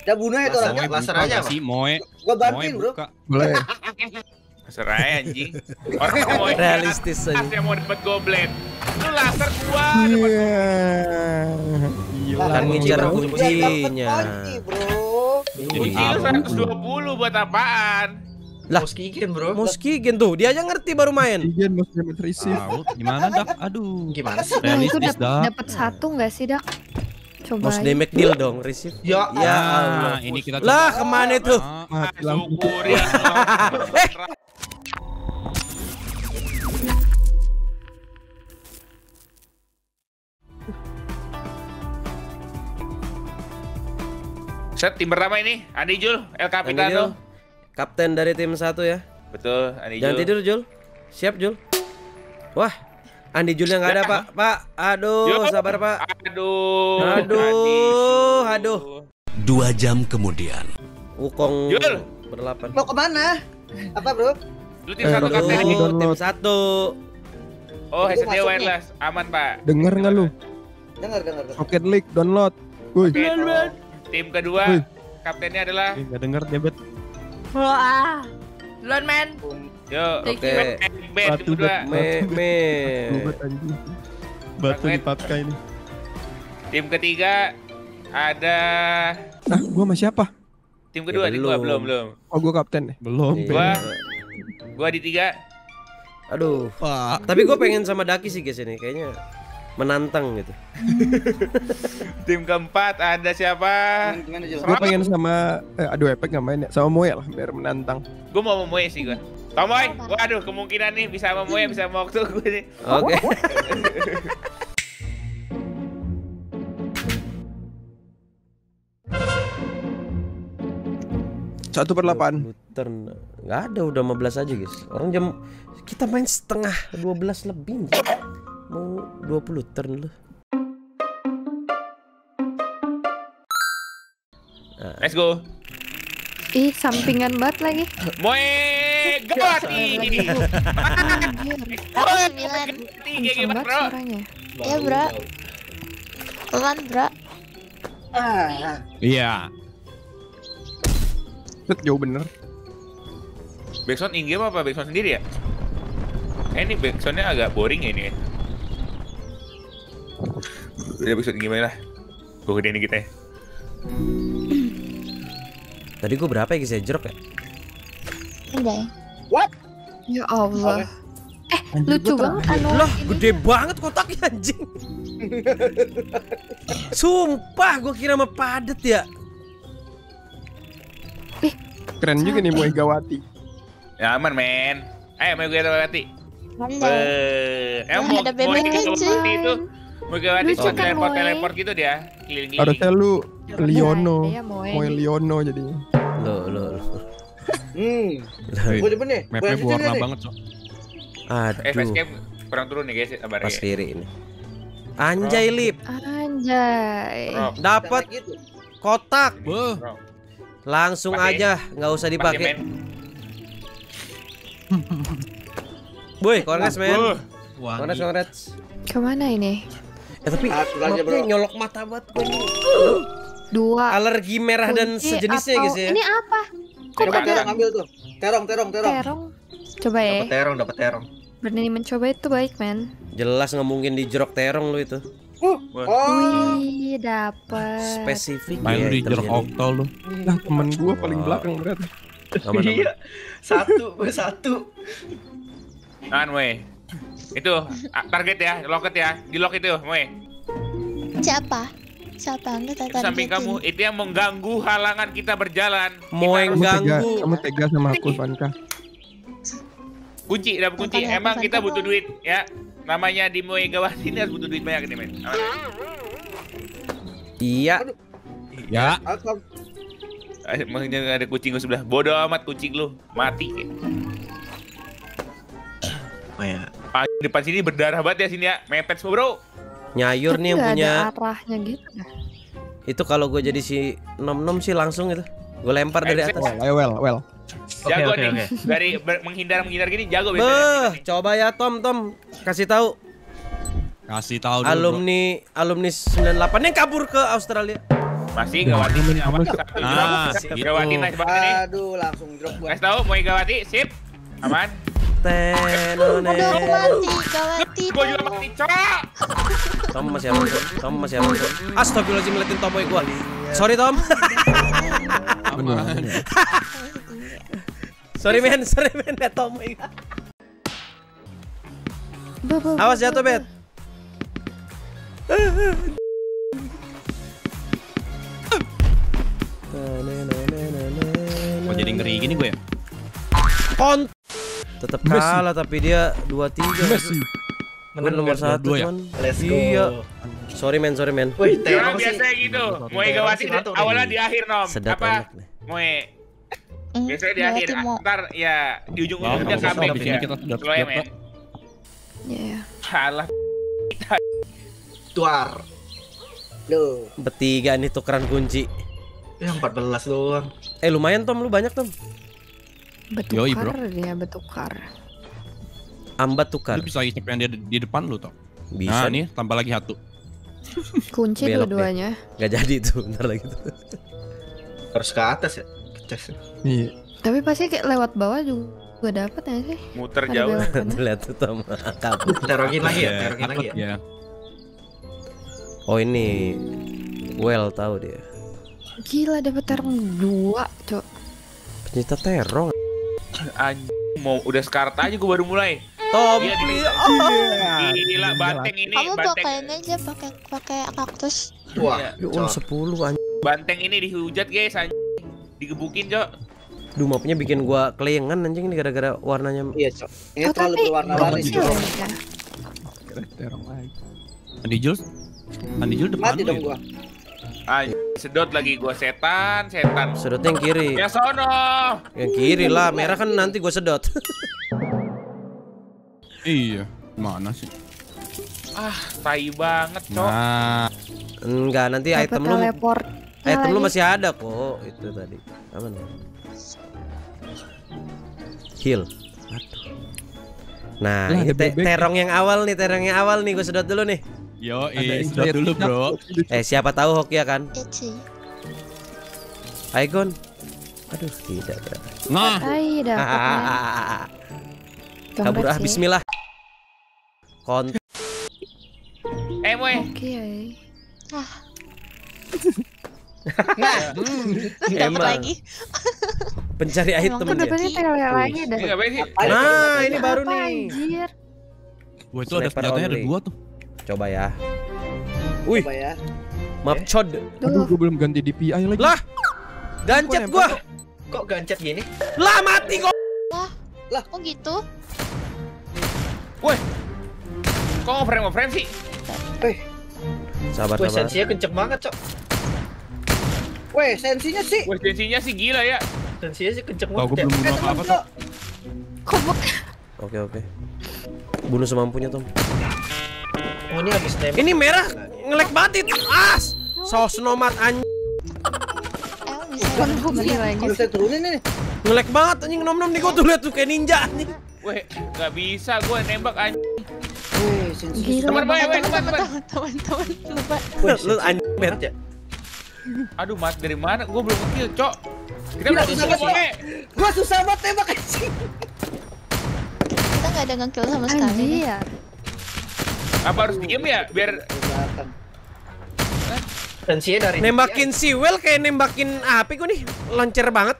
Kita bunuh ya tuh orangnya. Laser aja sih, Moe. Gua bantuin, Bro. Boleh. Laser aja anjing. Orang mau Realistis aja. Yang mau dapat goblet. Lu laser gua. Kan ngincar kuncinya. Kunci, Bro. Kunci lu 120 buat apaan? Lah, Moskigen bro. Moskigen tuh, dia aja ngerti baru main. Moskigen must damage receive. Tahu gimana dak? Aduh. Gimana sih? Nah, itu Realistis dak. dapat 1 nggak sih, Dak? Coba. Most damage deal dong, receive. Ya, Ya Allah. Ini kita Lah, kemana itu? Mati langsung. Syukur ya. Set tim pertama ini Andi Jul, El Andi Jul, Capitano. kapten dari tim 1 ya. Betul, Andi Jangan Jul. tidur, Jul. Siap, Jul. Wah, Andi Jul yang nggak ada, Pak. Pak, aduh, Yo. sabar, Pak. Aduh. Aduh, aduh. 2 jam kemudian. Wukong Jul. berdelapan. Mau kemana? Apa, Bro? Lu tim satu aduh. kapten. Aduh, tim Download. 1. Oh, Itu headsetnya masuk wireless. Aman, Pak. Denger nggak lu? Dengar. Rocket League download. Woi. Oke, tim kedua Wih. kaptennya adalah Enggak denger dia bet. Wah. Duluan, men. yo Thank you. Ben tim kedua. Me. Ribet anjing. Batu Rocket. dipakai nih. Tim ketiga ada Nah, gua sama siapa? tim kedua, Ya, tim kedua belum. belum. Oh, gua kapten deh. Belum. Gua di 3. Aduh. Pak. Tapi gue pengen sama Daki sih guys ini, kayaknya menantang gitu. Tim keempat ada siapa? Gimana, Jul? Gua pengen sama aduh Epic nggak main ya. Sama Moe lah biar menantang. Gue mau Moe sih gue. Tomoy, waduh kemungkinan nih bisa sama Moe bisa sama waktu gue nih. Oke. Satu per 8. Turn. Nggak ada, udah 15 aja guys. Orang jam kita main setengah 12 lebih. Mau 20 turn lu. Let's go. Ih, sampingan banget lagi. Moe Gawati. Anjir. Gawati Kenceng gimana banget bro? suaranya. Ya bro, pelan bro. Iya. Set jauh bener. Backsound in game apa backsound sendiri ya? Ini backsoundnya agak boring ya ini. Udah backsound in game lah. Gue gedein dikit ya. Tadi gue berapa ya guys ya, jerok ya? Udah. Ya Allah. Anjing, Lucu gua banget anu. Lah, gede banget kotaknya anjing. Sumpah, gue kira mah padet ya. keren juga nih Moe Gawati. Ya aman men. Ayo mau gue Gawati. Pandai. Emang Ada mau bebek Gawati kecil. itu mau Gawati Lucu suka kan, Moe? teleport gitu dia. Keliling-keliling. Harusnya lu Liono. Ya, Moe. Moe Liono jadinya. Lo. Gue demen nih. Mapnya berwarna banget so. Face Aduh, cam kurang turun nih guys sabar pas ya. kiri ini. Anjay lip, Anjay. Bro, dapat Gitu. kotak. Beuh. bro. Langsung Pakai. aja, nggak usah Pakai, dipakai. men. Boy, kongres men. Wangi. Kongres. Kemana ini? Tapi Aturannya, mapnya bro. nyolok mata banget gue nih. 2. Alergi merah dan Kunci sejenisnya atau- guys ya. Ini apa? Kok Coba, ada Terong ambil tuh. Terong. terong? Coba ya. Dapat terong. Berani mencoba itu baik, men. Jelas nggak mungkin dijrok terong lu itu. Oh. Wih, dapet. Spesifik Main lu di jeruk terjadi. oktol lu. Lah temen gua paling belakang berat. Aman, aman. Iya. Satu. Kan Moe. Itu target ya, loket ya. Di lock itu Moe. Siapa? Siapa anda Itu samping kamu itu yang mengganggu halangan kita berjalan. Mau yang Kamu tega, ganggu. kamu tega sama aku Vanka. Kunci, dapat kunci. Makanya Emang aku kita sampai butuh duit ya. Namanya di Moe Gawati ini harus butuh duit banyak nih men. Iya. Ya. Alkom. Makanya ada kucing lu sebelah. Bodoh amat kucing lu, mati. Oh ya. Depan sini berdarah banget ya sini ya. Mepet semua bro. Nyayur nih yang Nggak punya. ada arahnya gitu dah. Itu kalau gue jadi si nom-nom sih langsung itu. Gue lempar dari atas. Well. Jago Oke. nih. Dari menghindar gini jago Beh, biasanya. coba ya Tom, kasih tahu Kasih tahu dulu. alumni 98 yang kabur ke Australia. Masih Gawati punya apa? Satu Ah, drop. gitu. Gawati nice banget nih. Aduh, langsung drop gua. Kasih tahu mau Gawati, sip. Aman. Tenone. Udah Gawati. Gua juga mati, Cok. Tom masih aman kok. Tom masih aman kok. Astagfirullahaladzim ngeliatin tomboy gua. Sorry Tom. Aman. Sorry men ya tomboy. Awas jatuh bet. Kok jadi ngeri gini gue ya? Tetap kalah tapi dia 2-3. Gue nomor 1 dua ya? cuman. Let's go. Iya. Sorry men. Wih, Orang terong sih. biasanya gitu. Mau Gawati Terong sih, awalnya di akhir, Nom. Sedap Apa? enak nih. Moe. Biasanya di akhir. Gawati mau. Ntar ya di ujung-ujung dia Kalau comeback di sini ya. kita sudah Slow ya, men. Iya. Salah. Tuar. Loh. Bertiga nih tukeran kunci. Ya 14 doang. Lumayan Tom, lu banyak Tom. Yoi, bro. Betukar dia, betukar. Ambat tukar. Lu bisa isep yang di depan lu toh. Bisa Nah, nih tambah lagi satu. Kunci Belok dua-duanya. Gak jadi tuh, bentar lagi tuh. Harus ke atas ya. Kecas. Iya. Tapi pasti kayak lewat bawah juga dapat ya sih. Muter Ada jauh. belokannya. Tuh lihat tuh Tom. Kabur. Terongin lagi ya, Iya, terongin lagi takut ya. ya. Oh ini well tahu dia. Gila dapat terong 2, Cok. Pencinta terong. Anjing, mau udah skarta aja gua baru mulai. Tom, Iya, please. Gila, banteng ini, Kamu banteng. pakai aja pakai kaktus. Wah, Duh, 10 anjing. Banteng ini dihujat, guys, anjing. Digebukin, Cok. Duh, mapnya bikin gua kelayangan anjing ini gara-gara warnanya. Iya, Cok. Ini Oh, terlalu tapi berwarna-warni sih, Cok. ya. Terong lagi. Andi Jules depan Mati lu dong ya? gua. Anjing, sedot lagi gua setan. Sedotnya yang kiri. Ya sono. Yang kiri lah, merah kan nanti gua sedot. Iya, mana sih? Ah, tai banget, Cok. Nah, Enggak, nanti Dapat item lu teleport. masih ada kok. Itu tadi. Apa nih? Heal. Aduh. Nah, Lah, ini ada bebek. terong yang awal nih, gua sedot dulu nih. yo, Ada sedot dulu bro. Siapa tahu Hoki ya kan? Eci. Aigon. Aduh, tidak. Nah, Ay, dapatnya. Kabur Congrats, ya. bismillah. Moe. Oke. Dapat Emang. lagi. Pencari Emang item Aku dia. dapetnya tele lagi dah. Ini ngapain sih? Nah, ini baru Apa, nih. Anjir. gua itu ada Sniper senjatanya ada only. 2 tuh. Coba ya. Wih, Coba ya. map cod. Aduh, gue belum ganti DPI lagi. Lah, gancet gua. kok gancet gini? Lah, mati kok. Oh gitu. Kok ngeframe sih? Sabar, Wah, sabar. sensinya kenceng banget, Cok. Weh, sensinya sih. Wah, tensinya sih gila ya. Sensinya sih kenceng Kalau banget. gua belum bunuh apa-apa tuh. Oke. Bunuh semampunya, Tom. Oh, ini habis nembak. Ini merah ngelek banget itu. As. Sosnomat anjing. Emang bisa. Kan beli lagi. Kalau saya turunin ini. Ngelek banget anjing nom-nom nih gua tuh lihat tuh kayak ninja anjing. Weh, nggak bisa gua nembak anjing. Weh, sensinya. Gila. Teman-teman lupa. Lu anjing bet. ya. Aduh, mat dari mana? Gua belum nge-kill, Cok. Kita Gila, udah susah susah, banget. Gua susah banget tembak anjing. Kita nggak ada nge-kill sama sekali. Anjir. Apa harus diem ya? Biar Kelihatan. Sensinya dari Nembakin si Well kayak nembakin api gua nih. Lancar banget.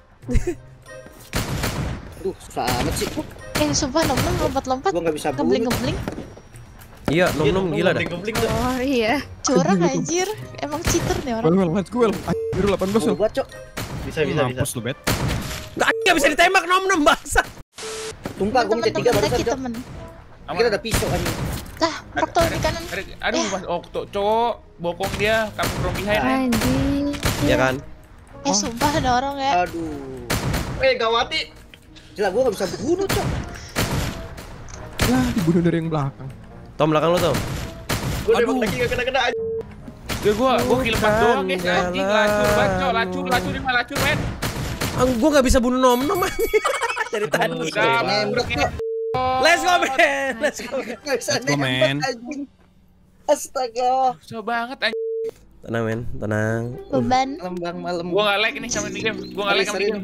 Aduh, susah amat sih. Sumpah nom-nom lompat-lompat. Gua nggak bisa bunuh. Ngebling-ngebling. Iya, nom-nom gila dah. Oh iya. Curang anjir. Emang cheater nih orang. Well, let's go, well. Anjir, 18 Gua well. buat, Cok. Bisa. Mampus lu, Bet. Nggak bisa ditembak nom-nom bangsa. Sumpah, gua minta 3 Temen-temen barusan, lagi Cok. temen. Kita ada pisau anjing. Lah, faktor di kanan. Aduh, Mas Okto, cowok bokong dia, kamu from behind. Anjir. Ya kan? Sumpah ada orang ya. Aduh. Gawati. Gila, gua nggak bisa bunuh, Cok. Lah, dibunuh dari yang belakang. Tom belakang lu, Tom. Gua nembak lagi gak kena-kena aja. Gua kill 4 doang, guys. Anjing, lacur banget, Cok. Jalan. Lacur di mana lacur, men. Gua nggak bisa bunuh nom-nom anjing. Dari tadi. Nembak, Cok. Let's go, man. Let's go. Nggak bisa Let's go, nembak, man. anjing. Astaga. Susah banget, anjing. Tenang men, tenang. Beban. Lembang malam. Gua nggak like ini sama ini game. Gua nggak like sama ini game.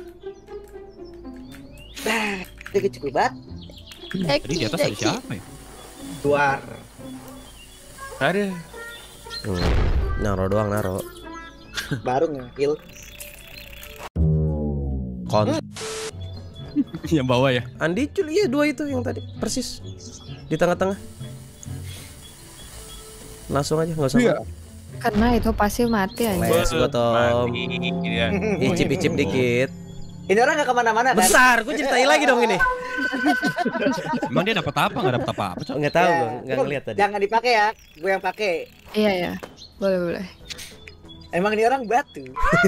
Dia kecil banget. Tadi di atas ada siapa ya? Luar. Ada. Naro doang naro. Baru nge-kill. Yang bawah ya. Andi Cul, iya 2 itu yang tadi persis di tengah-tengah. Langsung aja nggak usah. Iya. Karena itu pasti mati aja. Les gua Tom. Mati dia. Icip-icip dikit. Ini orang gak kemana-mana kan? Besar, gue ceritain lagi dong ini. Emang dia dapat apa? Nggak dapat apa-apa, Cok. Nggak tahu Ya, gue, nggak ngeliat tadi. Jangan dipakai ya, gue yang pakai. Iya ya. Boleh. Emang ini orang batu.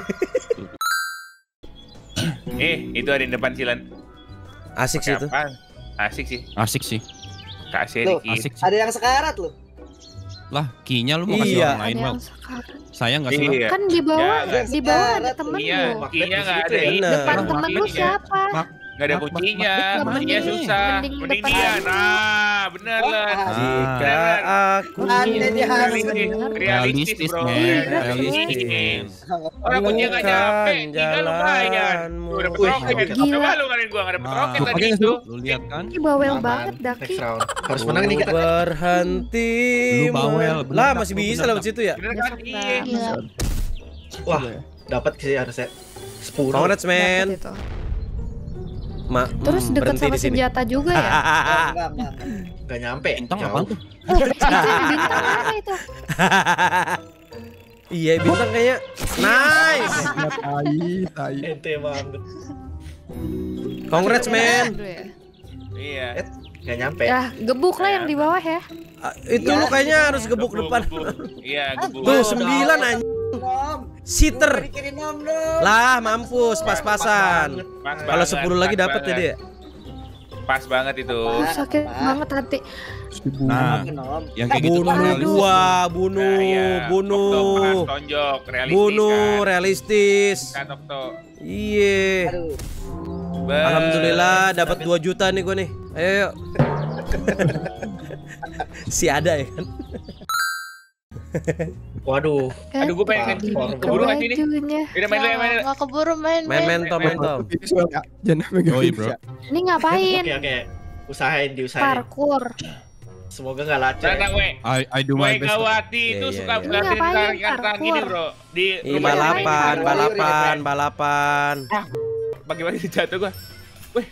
Itu ada di depan Silan. Asik sih itu. Apaan? Asik sih. Asik sih. Kasih Tuh, dikit. Asik sih. Ada yang sekarat loh. Lah, key-nya lu mau kasih Iya. orang lain, Ada Mal. yang sekarang. Sayang nggak sih, Mal? Iya. Kan di bawah, Ya, di bawah ada sekarang. temen Iya, lu. kinya nggak ada. Bener. Depan Nah, temen lu siapa? Nggak ada kuncinya. Kuncinya Mending- susah. mending Mending depan dia. aja. Nah, bener lah. Jika aku Anda di hari Realistis, bro. men. Realistis. Orang kunci nggak nyampe, tinggal lumayan. Lu dapet Wih, roket. gila. Coba lu ngalahin gua nggak dapet roket Nah, tadi pakai itu. Lu lihat kan? Ini bawel Aman. banget Daki. Next round. Harus menang nih, Kak. berhenti. Lu bawel, bener, Lah Dak. masih Lu bisa bener, lewat Dak. situ ya. Bener kan? Iya. Gila. Wah, dapat sih harusnya 10. Congrats man. Dapet itu. Berhenti Terus deket sama di sini. senjata juga ya? Enggak. Gak nyampe. Bintang jauh. apaan tuh? Itu yang bintang mana itu? Iya bintang kayaknya. Nice. Ya, tai. Ente banget. Congrats man. Aduh ya. Iya. Gak nyampe. Ya, gebuk lah yang di bawah ya. Itu lu kayaknya harus gebuk depan. Iya, gebuk. Tuh 9 anjing. Nom. Sitter. Dikirim nom dong. Lah mampus pas-pasan. Pas Kalau banget, 10 lagi pas dapat ya banget. dia. Pas banget itu. Sakit banget hati. Nah, Nom. yang kayak gitu tuh Bunuh realistis. gua, Nah, bunuh, iya. bunuh. Tok-tok, pas, tonjok, realistis Bunuh, kan. realistis. Kan, tok-tok. Iya. Aduh. Alhamdulillah dapat 2 juta nih gua nih. Ayo. Yuk. Si ada ya kan. Waduh. Aduh, gue pengen Wah, keburu nggak sih ini? Bajunya. Udah main dulu, main dulu. Nggak keburu main. Main Tom, main Tom. Visual ya. Jangan megang Yoi, bro. visual. Ini ngapain? Oke. Usahain, diusahain. Parkur. Semoga gak lacer. Nah, we. I do my Gue best. Gawati itu Iya, suka iya. ngeliatin Ngapain tarik-tarik gini, parkour? bro. Di Ih, rumah balapan, ini. balapan. Pagi-pagi jatuh gua. Wih.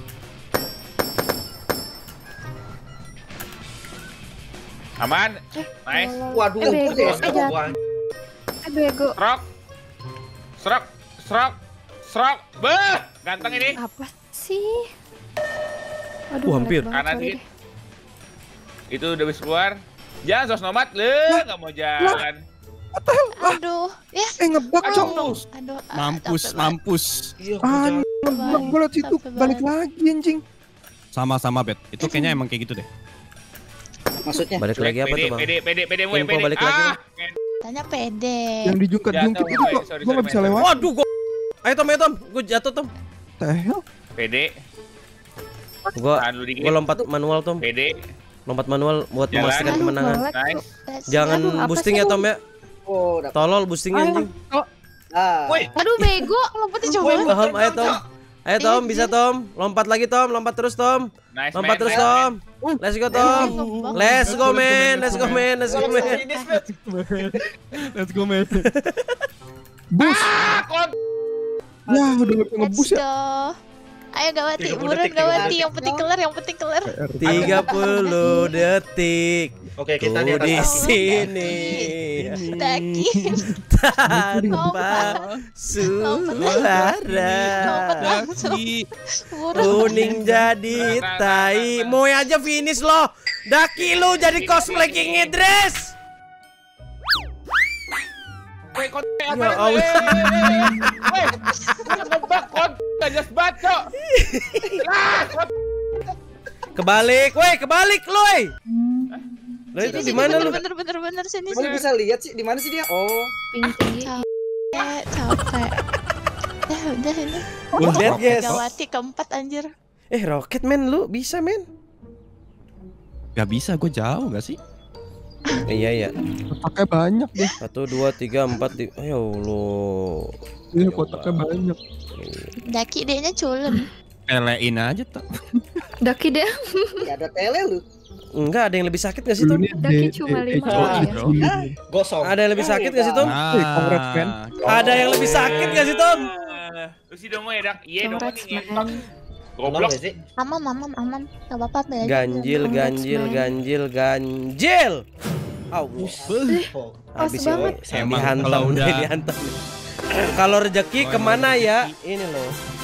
Aman. Nice. Waduh, bego. jatuh gua. Bego. Serok. Serok. Serok. Serok. Beh, ganteng ini. Apa sih? Aduh, Hampir. jelek banget, Kanan sorry dikit. deh. Itu udah bisa keluar. Jangan sos nomad, le, nggak mau jalan. Aduh. Ya. Ngebug cok. Aduh. Mampus, capek banget. mampus. Iya, Ngebug gue liat situ balik lagi anjing. Sama-sama, Bet. Itu kayaknya emang kayak gitu deh. Maksudnya? Balik lagi apa tuh, Bang? Pede, Info balik lagi, Bang. Tanya pede. Yang dijungkat-jungkit Jatuh, itu woy. kok. Sorry, Gue gak bisa sorry, lewat. Waduh gua. Ayo Tom. Gua jatuh Tom. Tehel. Pede, Gua tahan lu dikit. gua lompat manual Tom. Pede, Lompat manual buat Jalan. memastikan Aduh, kemenangan. galak. nice. Jangan Aduh, apa boosting sih ya lu? Tom ya. Oh, dapat. Tolol boostingnya anjing. Ah. Woi, Aduh bego. Lompatnya coba. Tom, ayo Tom. Ayo Tom, bisa Tom. Lompat lagi Tom, lompat terus Tom. Nice, Lompat man, terus nice, Tom. Let's go Tom. Let's go man. Let's go, man. Ah, kon. Ya udah gak bisa ngebus Let's ya. go. Ayo Gawati, 30 buruan detik, Gawati. 30 Yang penting kelar, yang penting kelar. 30 detik. Oke, kita di Ku di atas. sini Daki. tanpa suara. Lompat langsung. Buruan. Kuning jadi tai. Moe aja finish loh. Daki lu jadi cosplay King Idris. Woi, kon. Ya Allah. Woi, ngebak kon. Gak jelas banget, Cok. Lah, kon. Kebalik, woi, kebalik lu. Lo itu di mana lu? Bener sini. Mana bisa lihat sih di mana sih dia? Oh. Tinggi. Capek. Ya udah ini. Lihat guys. Gawati keempat anjir. Rocket man lu bisa men. Gak bisa, gue jauh gak sih? Iya. Kotaknya banyak deh. 1, 2, 3, 4. Ya Allah. Iya, kotaknya banyak. Daki D-nya culun. Telein aja tuh. Daki deh. Gak ada tele lu. Enggak, ada yang lebih sakit gak sih, Tom? Daki cuma 5 ya. Gosong. Ada yang lebih sakit gak sih, Tom? congrats, man. Ada yang lebih sakit gak sih, Tom? Lu sih dong ya, Dak. Iya dong Congrats, nih. man. Goblok. sih. Amam. Gak apa-apa belajar. Ganjil. Allah. Habis ya, banget. Emang dihantam, kalau udah dihantam. Kalau rezeki kemana ya? Ini loh.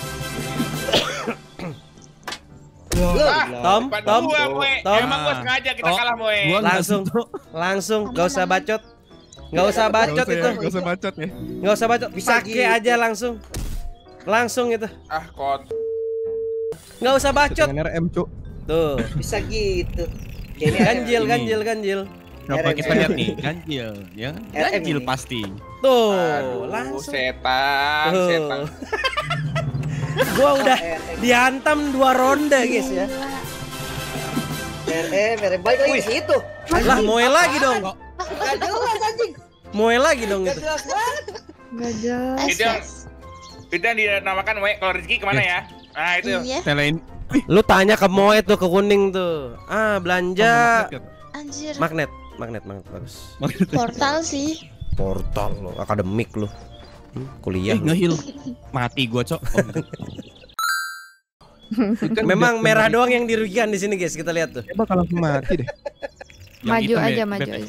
Tom. Emang gua sengaja kita kalah, Moe. Gua nggak Langsung. sentuh. Langsung, gak usah bacot. Gak usah bacot itu. Gak usah bacot ya. Gak usah bacot. Bisa Sake gitu. aja langsung. Langsung itu. Kot. Gak usah bacot. Dengan RM, Cuk. Tuh. Bisa gitu. Kayaknya Ganjil. Coba RM. kita lihat nih, ganjil, ya kan? RM Ganjil ini. pasti. Tuh, Aduh, langsung. setan. Gua udah dihantam 2 ronde, guys ya. RM balik lagi ke situ. Lah, moe lagi dong. Gak jelas anjing. Moe lagi dong Gak itu. jelas banget. Gak jelas. Itu yang dinamakan Moe. Kalau rezeki kemana ya? Nah itu. Iya. Telein. Lu tanya ke moe tuh, ke kuning tuh. Belanja Anjir. magnet bagus. Portal sih. Portal lo, akademik lo. Kuliah. lu. Ngehil. Mati gua, Cok. Memang merah doang yang dirugikan di sini, guys. Kita lihat tuh. Dia bakal langsung mati deh. Maju hitam aja, ya, maju Bet. aja.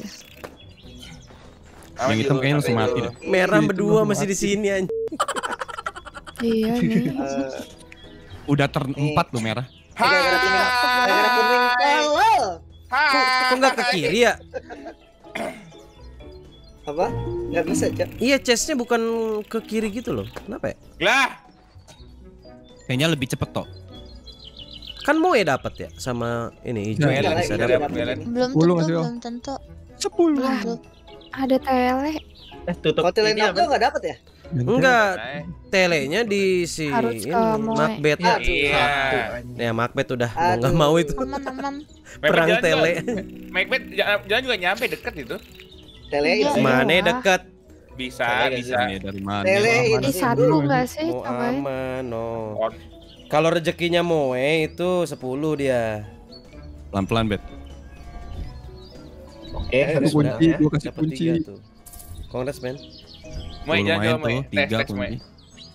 Yang hitam kayaknya langsung mati deh. Merah Itu berdua langsung masih di mati. sini anjing. Iya nih. Udah terempat tuh merah. Gara-gara kuning tolol. Kok nggak ke kiri ya? Apa? Gak bisa, Cok. Iya, chestnya bukan ke kiri gitu loh. Kenapa ya? Lah, Kayaknya lebih cepet toh. Kan moe dapat ya sama ini hijau Iya, bisa iya, dapat. iya. Belum 10 tentu, ngasih, Om. belum tentu. 10. Belum. Ada tele. Tutup Hotel ini yang apa? gak dapet ya? Enggak, telenya di si Harus ke ini, moe. Macbeth. iya. Ya Macbeth udah mau nggak Aduh. mau itu Amam. perang Jalan tele. Macbeth jalan juga nyampe deket itu. Tele Iya. itu. Mana dekat? Bisa. Ini dari mana? Tele Di itu. satu nggak sih? Mau Cobain. aman, no. Kalau rezekinya moe itu 10 dia. Pelan-pelan, Bet. Oke, Itu kunci, gua kasih Dapat kunci. 3 tuh. Kongres, men. Moe jangan Lumayan coba Moe. tuh, 3 Tes Moe. kunci.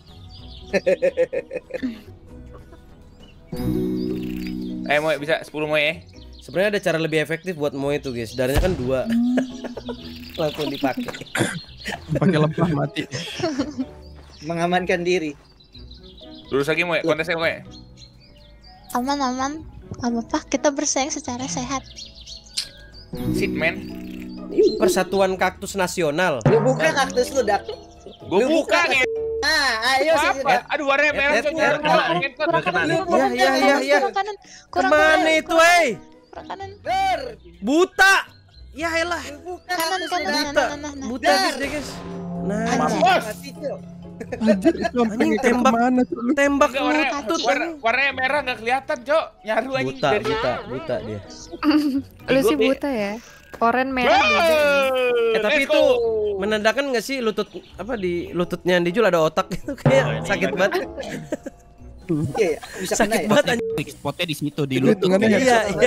Moe bisa 10 Moe. Sebenarnya ada cara lebih efektif buat moe itu, guys. Darahnya kan 2. Langsung dipakai. Pakai lemah mati. Mengamankan diri. Lurus lagi Moe, kontesnya Moe. Aman. Gak apa-apa, kita bersaing secara sehat. Sit man. Ini persatuan kaktus nasional. Lu buka kaktus lu, Dak. Gua Lu buka buka. nih. Ah, ayo sih. Apa? Aduh, warnanya merah Ed, Cok. Ed, Kurang kanan. Iya. Kurang kanan. Kurang Kemana kanan. itu, eh? Kurang kanan. Ber. Buta. Ya elah. Buka Kanan, kaktus kanan, lu, Dak. Buta. Nah. Buta, guys, dia, guys. Nah, Anjay. Bos. Mati, Cok. Anjir, itu sampai Anjing, ngikut tembak. kemana tuh lu? tembak Enggak, warnanya, lutut. warnanya merah enggak kelihatan, Cok. Nyaru anjing Buta dari buta dia. Lu sih Gue- buta ya. Oren merah beda. Tapi Let's itu go. menandakan nggak sih lutut apa di lututnya Dijul ada otak itu kayak sakit banget. Iya, bisa kena Sakit ya. banget anjing. Quick spotnya di situ di lutut. Hitungannya Iya, iya.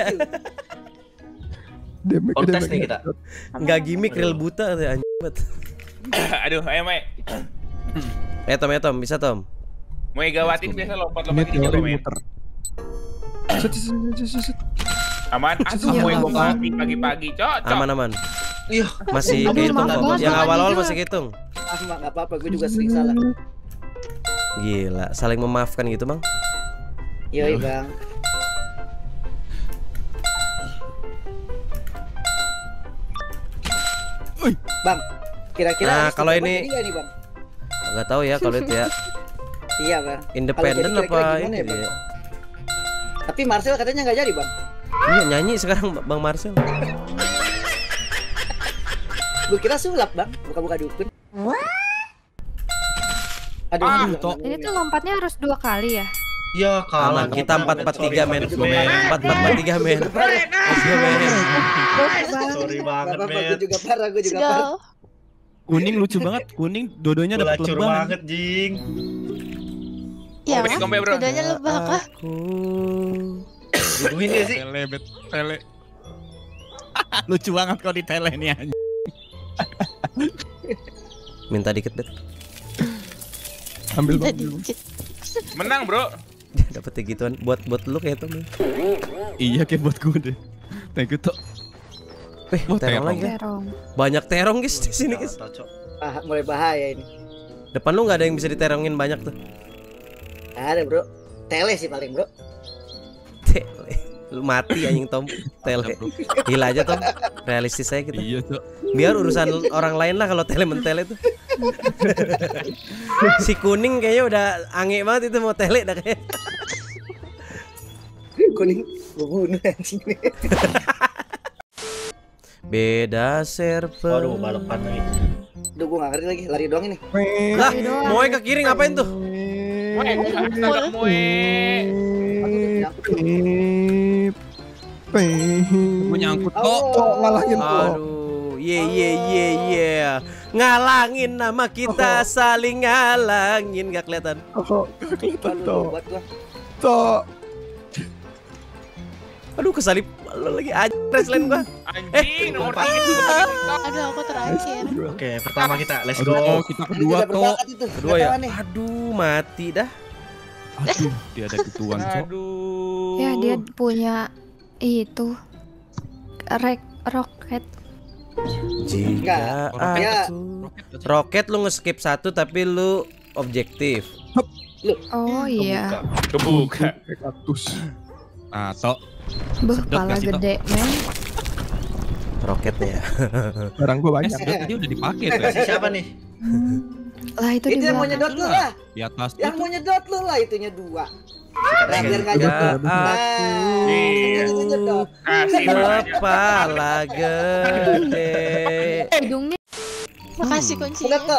Damage, Kontes damage. nih kita. Nggak gimmick real buta tuh anjing banget. Aduh, ayo Moe. Tom, bisa Tom. Moe gawatin biasa Ini lompat-lompat gitu teori Moe. muter. Set. Aman. Aduh, Ya Moe gua Allah. mati pagi-pagi, Cok. Aman. Iya. Masih Aduh, kehitung maaf kok. banget, Yang Bang awal-awal Dijul. masih kehitung. Ah, Mak, nggak apa-apa, gue juga sering salah. Gila, saling memaafkan gitu, Bang. Yoi, Bang. Bang, kira-kira Nah, harus kalau dicoba ini- jadi nggak nih, Bang? Nggak tahu ya kalau itu ya. Iya, Bang. Independen Kalau jadi apa kira-kira gimana ini ya, Bang? dia? Tapi Marcel katanya nggak jadi, Bang. Iya, nyanyi sekarang Bang Marcel. Gue kira sulap, Bang. Buka-buka dukun. Aduh, Ah, aduh, Tok. aduh, Ini tuh lompatnya harus 2 kali ya. Ya kalah. Aman, kita 4-4-3 men. 4-4-3 men. Let's go men. Sorry banget Gue men. juga parah, gue Let's juga parah. go. Kuning lucu banget. Kuning dodonya dapat Pelacur lebah. banget jing. Ya, Kompe, kompe, bro. bedanya lebah kah? Bunuhin dia sih. Tele bet, tele. Lucu banget kau di tele nih anjing. Minta dikit bet. Ambil Kita bang. dikit. Menang, bro. Dapet gituan buat lu kayak itu. Iya kayak buat gue deh. Thank you Tok. Terong terong. lagi. Terong. Banyak terong guys di sini guys. Mulai bahaya ini. Depan lu nggak ada yang bisa diterongin banyak tuh. Ada bro. Tele sih paling bro. Tele. Lu mati anjing Tom. Tele. Gila aja Tom. Realistis aja kita. Iya Tok. Biar urusan orang lain lah kalau tele mentele tuh. Si kuning kayaknya udah ange banget itu mau tele dah kayak. Kuning gue bunuh anjing. Beda server. Aduh, balapan lagi. Duh gue gak ngerti lagi, lari doang ini. Lah, Moe ke kiri ngapain tuh? Moe, agak Moe. Gue nyangkut Tok. Oh, Ngalahin kok. Aduh, ye. Ngalangin nama kita, saling ngalangin, gak kelihatan. Kelihatan aduh, Tok. buat gua. Tok. Aduh, kesalip lu lagi aja wrestling gua. Anjing, nomor 3. Aduh, aku terakhir. Oke, pertama kita. Let's Aduh, go. kita Ini kedua tidak Tok. berbakat itu. Kedua ya. Nggak tahu nih. Aduh, mati dah. Aduh, dia ada gituan Tok. Aduh. Ya dia punya itu roket. Jika Enggak. aku roket lu nge-skip satu tapi lu objektif. Oh iya. Kebuka. Kaktus. Nah Tok. Beh, Sedot pala gak sih, Tok? gede men. Roketnya ya. Barang gua banyak. Sedot tadi udah dipakai tuh. Si siapa nih? Lah itu di Itu yang mau belakang. nyedot lu lah. Di atas Yang tuh. mau nyedot lu lah itunya 2. Nah, biar nggak Jika nyedot. Nah, Iya. itu nyedot. Kasih banyak. kepala gede. Hidungnya Makasih Enggak kuncinya. kok.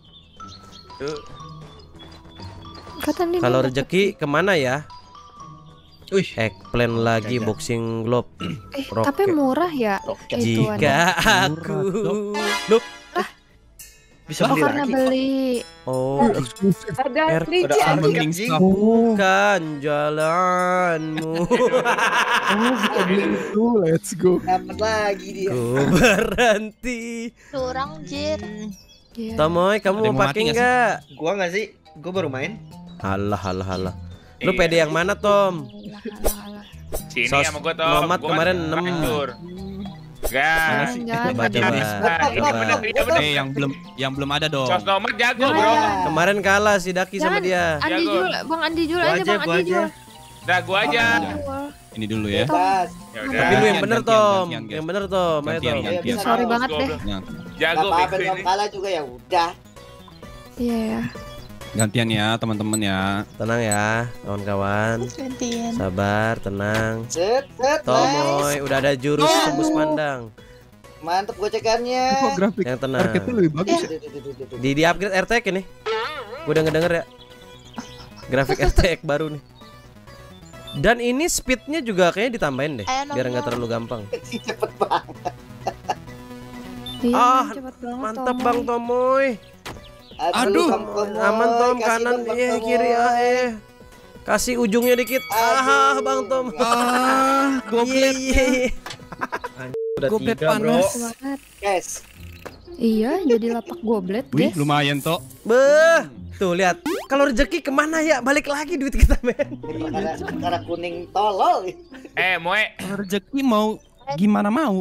kata nih. Kalau rezeki kemana ya? Wih, Eggplant lagi, Jajan. boxing glove. Tapi roket. murah ya. Ituan. Jika aku Loh, bisa Oh beli karena lagi. beli. oh Eksklusif. Ada Udah Summoning anjing. stuff. bukan jalanmu. Kita beli itu. Let's go. Dapat lagi dia. Ku berhenti. Curang, Jir. Iya. Tomoy, Ada kamu yang mau mau pakai mati nggak nggak? Gua enggak sih. Gua baru main. Halah. Lu Iya. pede yang mana, Tom? Alah. Sini Sos sama gua Tom. Nomad Gua kemarin kan 6. hancur. Gas. Jangan. Coba. Bener. Yang belum ada dong. Sos nomad jago, Jangan. bro. Kemarin kalah si Daki sama Jangan. dia. Andi Jago. Jul, Bang Andi Jul Gua aja, aja, Bang gua Andi aja. Jul. Dah gua aja. Ini dulu ya. Bebas. Ya Tapi udah. lu yang Gantian, bener, gantian, Tom. gantian, guys. Yang bener, Tom. Ayo, Gantian, Tom. gantian. Sorry banget deh. Nah, Gak Jago apa-apa Big belum ini. kalah juga ya udah. Iya ya. gantian ya teman-teman ya. Tenang ya, kawan-kawan. Gantian. Sabar, tenang. Set, nice. Tomoy, udah ada jurus tembus pandang. Mantep gocekannya. Kok grafik Yang tenang. arcade-nya lebih bagus ya? Duh. Di upgrade RTX ini. Gue udah ngedenger ya. Grafik RTX baru nih. Dan ini speednya juga kayaknya ditambahin deh, Ayo, biar nggak Nom-nom. terlalu gampang. Cepet banget. Iya, Ah, cepet banget. Mantap Tomoy. Bang Tomoy. Aduh, Bang Tomoy. Aman Tom, Kasih kanan, dong, Bang iya Tomoy. kiri Kasih ujungnya dikit. Aduh. Bang Tom. Goblet. Iya. Udah Goblet 3, bro. panas. Banget. Guys, Iya, jadi lapak goblet, Wih, guys. lumayan toh. Beh, tuh lihat. Kalau rezeki kemana ya? Balik lagi duit kita, men. perkara kuning tolol. Moe. Kalau rezeki mau gimana mau?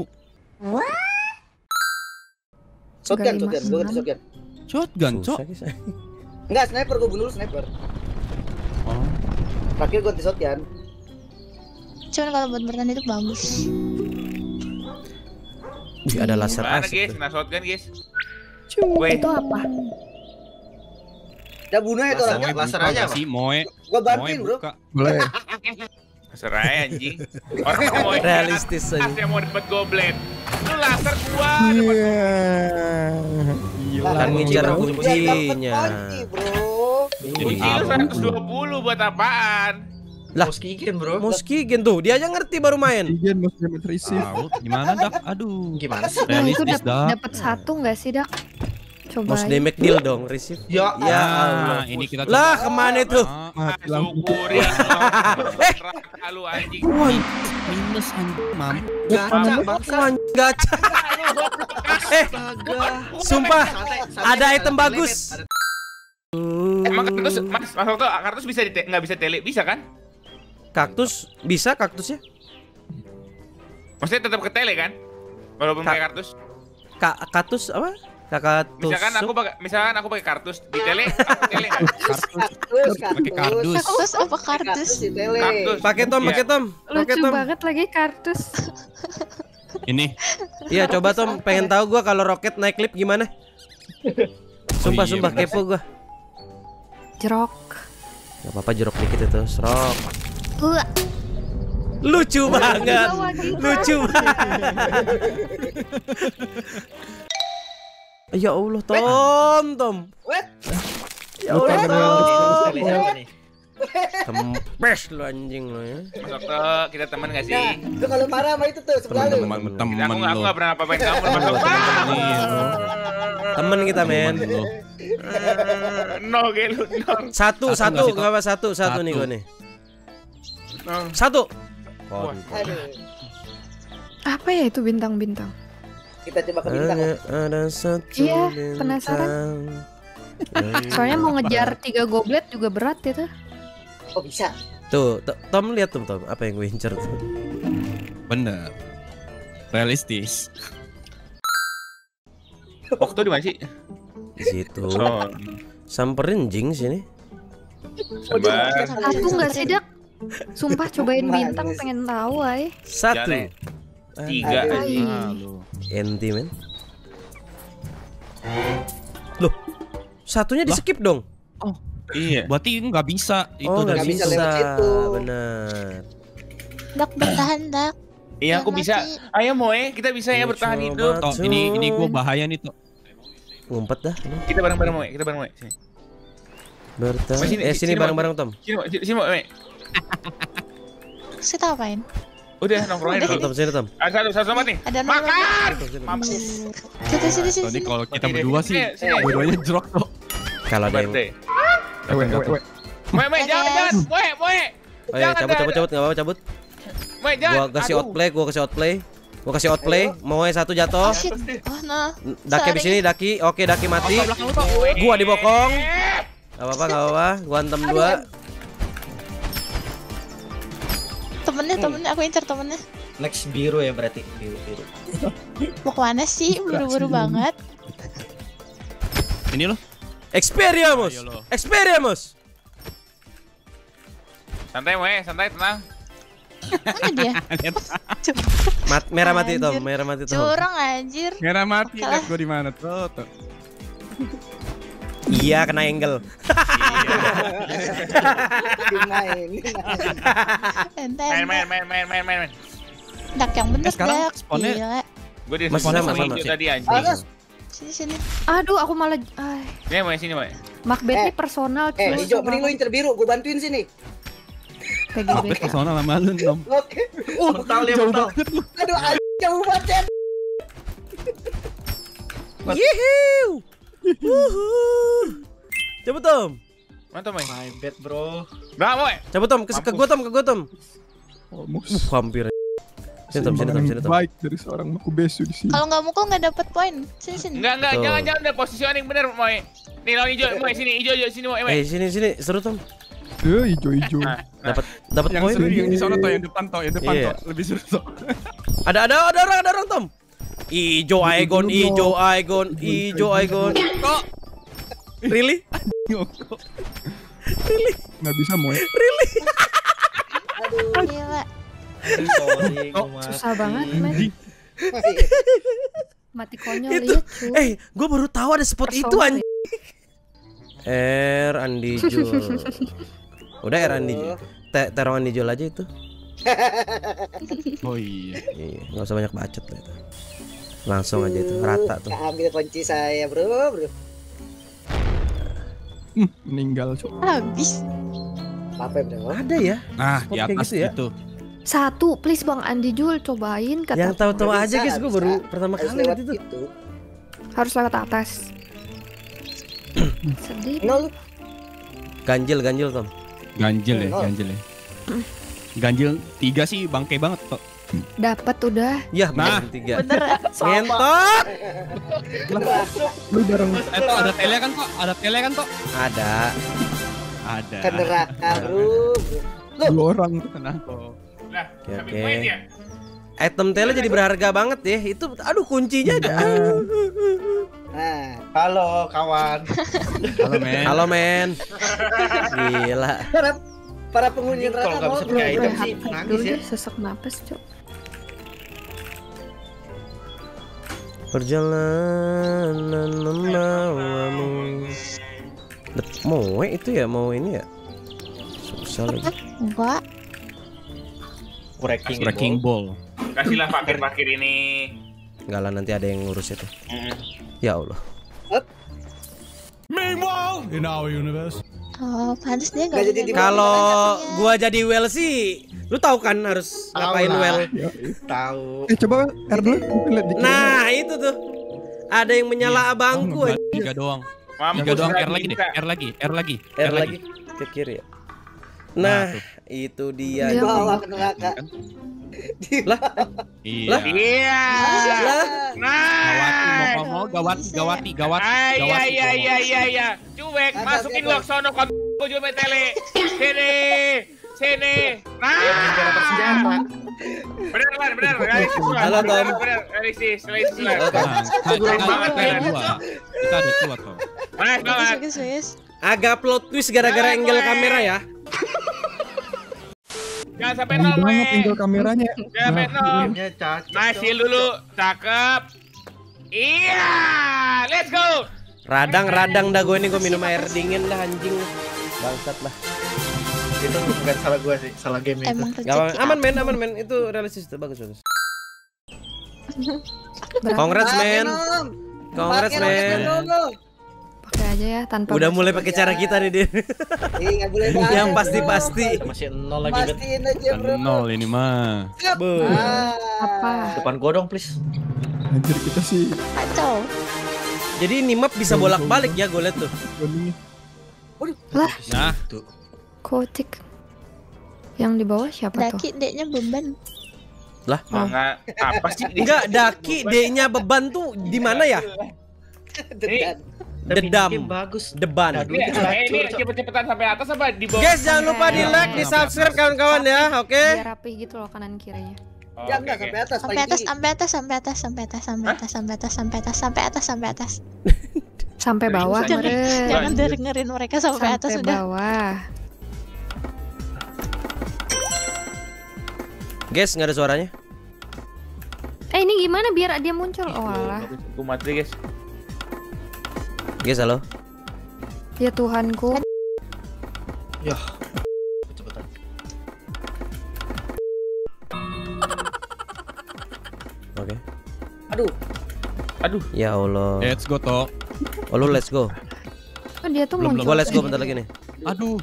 Shotgun, Tiga, lima, gue ganti enam. shotgun. Shotgun, cok. Susah, guys. Enggak, sniper gue bunuh lu, sniper. Oh. Terakhir gue ganti shotgun. Cuman kalau buat bertahan itu bagus. Wih, ada laser Mana asik guys? tuh. Kena shotgun guys. Itu apa? Udah bunuh ya tuh Laser. orang. Laser aja, Bang. sih, Moe. Gue Moe bantuin bro. buka. Boleh. Serai anjing. Orang mau Realistis aja. yang mau dapat goblet. Lu laser gua. Iya. Kan ngincar Biar dapet kuncinya. kunci, bro. Kunci lu 120 buat apaan? Lah. Moskigen bro. Moskigen tuh, dia aja ngerti baru main. Oksigen mas dapat receive. Tahu gimana dak? Aduh. Gimana sih? Nah, itu Realistis dak. dapat satu nggak sih, Dak? Coba. Most damage deal dong, receive. Ya, Ya Nah, Allah. ini kita Lah, kemana itu? Mati langsung. Syukur ya. Lu anjing. Wah, minus anjing mam. gacha bangsa. wah, gacha. Sumpah, ada item bagus. Emang kartus, mas waktu kartus bisa nggak bisa tele, bisa kan? Kaktus bisa kaktusnya? Maksudnya tetap ke tele kan? Walaupun pakai kartus. Kaktus apa? Kaktus. Misalkan aku pakai kartus di tele, aku tele nggak? Pakai kardus. Terus apa kardus? Di tele. Kartus. Pakai Tom, Iya. pakai Tom. Pakai Lucu Tom. banget lagi kartus. Ini. Iya, coba Tom, pengen tahu gua kalau roket naik klip gimana? Sumpah, iya, sumpah bener. kepo gua. Jerok. Gak apa-apa jerok dikit itu, serok. Lucu banget. Bawah gitu. Lucu banget. Ya Allah, Tom. What? Ya Lupa Allah, beneran. Tele siapa nih? Kempes lu anjing lu ya. Mas Okto, kita teman nggak sih? Nah, lu kalau marah sama itu tuh sebelah lu. Teman-teman Aku lo. nggak pernah apa-apain kamu, Mas Temen, Okto. Temen kita, men. Temen lo. No, gelu, no. Satu, Satu nggak sih, Tom? nggak apa satu nih Satu. gua nih. No. Satu. Aduh. Apa ya itu bintang-bintang? Kita coba ke bintang. Ada satu Iya, bintang. penasaran. Soalnya mau ngejar 3 goblet juga berat ya tuh. Oh bisa. Tuh, Tom lihat tuh Tom, apa yang gue incer tuh. Bener. Realistis. Okto di mana sih? Di situ. Oh, Samperin jing sini. sabar. Satu nggak sih, Dak? Sumpah cobain Gimana bintang sih? pengen tahu ay. Satu. Jangan, Tiga Aduh. anjing. Aduh. Enti men. Loh, satunya di Lah. skip dong. Iya. Berarti nggak bisa itu Oh, nggak nggak bisa. bisa lewat situ. Benar. Dak bertahan dak. Iya, aku Jangan bisa. mati. Ayo Moe, kita bisa ya bertahan Coba. hidup. Toh, ini gua bahaya nih tuh. Ngumpet dah. Kita bareng-bareng Moe, kita bareng Moe. Sini. Bertahan. Sini, Sini sini, bareng-bareng Tom. Sini Moe, sini Moe. Terus kita apain? Udah nongkrongin Udah, dulu. Tom, sini Tom. Ada satu sama nih. Ada Makan. Tom, sini, Tom. Mampus. Sini. Tadi kalau kita berdua sih, Sini. dua-duanya jerok tuh. Kalau ada yang Birthday. Weh. Moe, jangan. Moe. Oh ya, Jangan, cabut, jangan. enggak apa-apa, cabut. Moe, jangan. Gua kasih outplay. Gua kasih outplay. Mau satu Oh jatuh. shit. Oh no. Daki di sini, Daki. Oke, Daki mati. Gua dibokong. Gak apa-apa. Gua antem dua. Temennya aku incer temennya. Next biru ya berarti. Biru. Mau kemana sih? Buru-buru banget. Ini loh. Experience. Ayo lo. Experience. Santai Moe, santai, tenang. Mana dia? Merah mati Tom, Anjir. merah mati Tom. Curang anjir. Merah mati, Kalah. lihat gua di mana tuh. Iya, kena angle. Main. Ente. Main. Dak yang bener sekarang dak. spawnnya- Gila. Gue di Masih sama, hijau sama. tadi anjing. Alas. Sini. Aduh, aku malah Nih Moe, sini Moe. Macbeth Eh, nih personal cuy. Hijau, mending lu incer biru, gue bantuin sini. PGBK. Pesona lama lu Tom. Oke. Mental dia mental. Aduh, jauh banget. Yihiu. Wuhu. Cabut Tom. Mantap Moe. My bad bro. Nah Moe. Cabut Tom, ke gua Tom. Almost. Hampir. Sini Tom. Baik dari seorang Makubesu di sini. Kalau nggak mukul nggak dapet poin. Sini. Enggak, Betul. jangan deh positioning bener Moe. Nih lawan hijau, Moe sini hijau sini Moe. Sini seru Tom. Hijau-hijau. Nah, Dapat Yang poin. seru yang di sana tuh, yang depan tuh, Iya. lebih seru tuh. Ada orang Tom. Ijo Aegon. Kok Really? nyokok. Nggak bisa Moe. Gila. sorry, gua mati. Susah banget, men. Mati konyol Itu. lihat cuy. Gue baru tahu ada spot Personal itu ya. anjing. Andi Jul. Udah Andi Jul. Terong Andi Jul aja itu. Oh iya. Iya, nggak usah banyak bacot lah itu. Langsung aja itu rata tuh. Ambil kunci saya, bro. Meninggal cok. Habis. Apa bro? Ada ya? Nah, di Kayak atas gitu ya? itu. 1, please Bang Andi Jul cobain kata. Yang tahu-tahu Nggak aja bisa, guys, gue nggak baru bisa. pertama Harus kali lewat lihat itu. itu. Harus lewat atas. Sedih. Nol. Ganjil Tom. Ganjil ya, Oh. ganjil ya. Ganjil 3 sih bangke banget kok. Dapat udah. Ya, Nah. bener 3. Beneran. Ngentot. Lu bareng Toh ada tele kan kok? Ada tele kan kok? Ada. Ada. Ke neraka bro. 2 orang tuh. Kenapa? Nah, Oke, sampai oke. poin ya. Item tele jadi berharga banget ya. Itu aduh kuncinya ada. Nah, Halo kawan. Halo men. Halo men. Gila. para penghuni Anjing, kalau neraka nggak bisa ngobrol. pakai item bro. sih nangis Dulu ya. deh, sesak napas, Cok. Perjalanan membawamu. Mau itu ya, mau ini ya. Susah lagi. Enggak. Wrecking ball. Kasihlah fakir-fakir ini. Enggak lah, nanti ada yang ngurus itu. Ya Allah. Oh, pantas dia Nggak gak jadi bisa di- Kalau banyak. gua jadi well sih, lu tahu kan harus ngapain lah. well. Tahu. Coba R dulu. Lihat dikit. Nah, itu tuh. Ada yang menyala abangku. Oh, 3 doang. 3 Mampus doang. nggak R lagi deh. bisa. R lagi. R lagi ke kiri ya. Nah, itu dia. Dia Bawa ke neraka. Lah, Iya. Iya. lah. Nah. Gawati. Iya. Cuek, Ada, masukin ada. lo sono kuju metele. Sini. Nah. Senjata. Benar. Realistis. Halo, Tom. Benar, realistis. Halo, Tom. Kurang banget, Kita ada men. 2. Kita ada 2 toh. Nice banget. Bagus. Agak plot twist gara-gara angle kamera ya. Jangan sampai Keren nol, banget men. angle kameranya. Jangan sampai nol. Ini cacat. Nice heal dulu. Cakep. Iya. Let's go. Radang dah gue ini, gue minum air dingin lah anjing. Bangsat lah. Itu bukan salah gua sih, salah game itu. Emang Gak apa, rezeki. aman men, itu realistis tuh, bagus. Congrats men. Congrats men. Pakai aja ya tanpa. Udah mulai pakai cara kita nih Din. Iya, nggak boleh banget, Yang bro. pasti. Masih nol lagi bet. Pastiin aja bro. 0 ini mah. Bu. Apa? Depan gua dong please. Anjir kita sih. Kacau. Jadi ini map bisa bolak-balik ya, gue liat tuh. Ini Lah, Nah, kotik. Yang di bawah siapa tuh? Daki deknya beban. Lah, Enggak. Apa sih? enggak, daki D-nya beban tuh di mana ya? Dedan. Dedam. Tapi bagus. Deban. Aduh. Ini cepet-cepetan sampai atas apa di bawah? Guys, jangan lupa di like, di subscribe kawan-kawan ya, oke? Biar rapi gitu loh kanan kirinya. Oh, Ya oke, enggak, oke. sampai atas. Sampai paling atas, tinggi. sampai atas, sampai atas, sampai atas, sampai atas, sampai atas, sampai atas, sampai atas, sampai atas, sampai atas. Sampai bawah, Jangan- meren. Jangan dengerin mereka sampai atas Sampai udah. bawah. Guys, nggak ada suaranya. Ini gimana biar dia muncul? Oh alah. Gua mati guys. Guys, halo. Ya Tuhanku. Cepetan. Oke. Aduh. Ya Allah. let's go toh. Oh, lu let's go. Oh dia tuh Belum, muncul. Gua let's go bentar lagi nih. Aduh.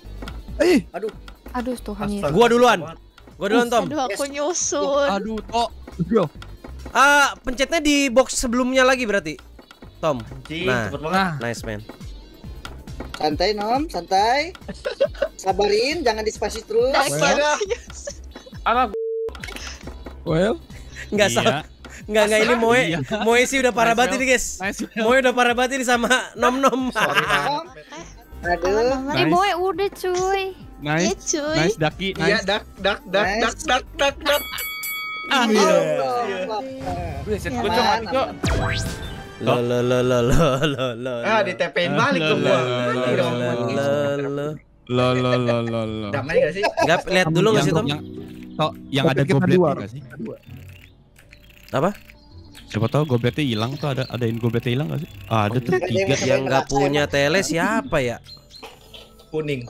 Aduh Tuhan Yesus. Gua duluan. Gua duluan, Tom. Aduh, aku nyusul. Aduh, toh. Go. Pencetnya di box sebelumnya lagi berarti. Tom. Anjing, Nah. cepet banget. Nice man. Santai Nom, santai. Sabarin, jangan dispasi terus. Daki. Alah, Well, Enggak salah. Enggak ini Moe. Iya. Moe sih udah parah Nice, banget ini, guys. Nice. Moe udah parah banget ini sama Nom. Sorry, Bang. Aduh. Aman-aman. Eh Nice. boy udah cuy. Iya Nice. cuy. Nice Daki, Iya, nice. dak. Iya. buset Ya, gua cok, Man. cok. Lo. Ah, ditepein balik ke gua. Lo. Damai gak sih? Enggak lihat dulu enggak sih, Tom? Yang ada Kita gobletnya dua. enggak sih? Apa? Siapa tahu gobletnya hilang tuh, adain gobletnya hilang enggak sih? Ada tuh 3. Yang enggak punya tele siapa ya? Kuning.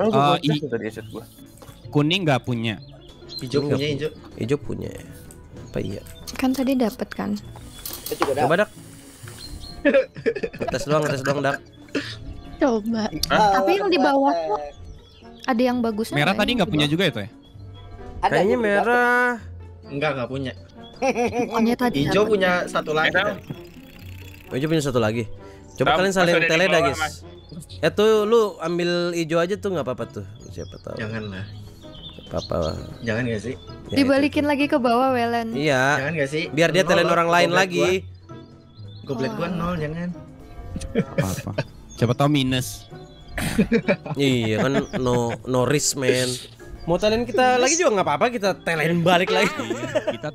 Kuning enggak punya. Hijau punya hijau. Hijau punya. Apa iya? Kan tadi dapat kan. Itu juga Coba Dak. Ngetes doang Dak. Coba. Tapi yang di bawah tuh ada yang bagusnya. Merah nggak tadi ya, nggak yang punya di juga itu ya? Kayaknya merah. Enggak punya. bawah? Pokoknya tadi. Hijau punya satu lagi. Tahu. Hijau punya satu lagi. Coba Tahu, kalian saling Mas, udah di tele dah bawah, guys. Mas. Tuh lu ambil hijau aja tuh nggak apa-apa tuh. Siapa tahu. Jangan lah. Apa-apa. Jangan gak sih? Ya, Dibalikin lagi ke bawah, Welen. Iya. Jangan gak sih? Biar dia telen orang lain lagi. Goblet gua 0, jangan. Apa? Siapa tahu minus. Iya kan no risk man. Mau telen kita lagi juga nggak apa-apa, kita telen balik lagi. Kita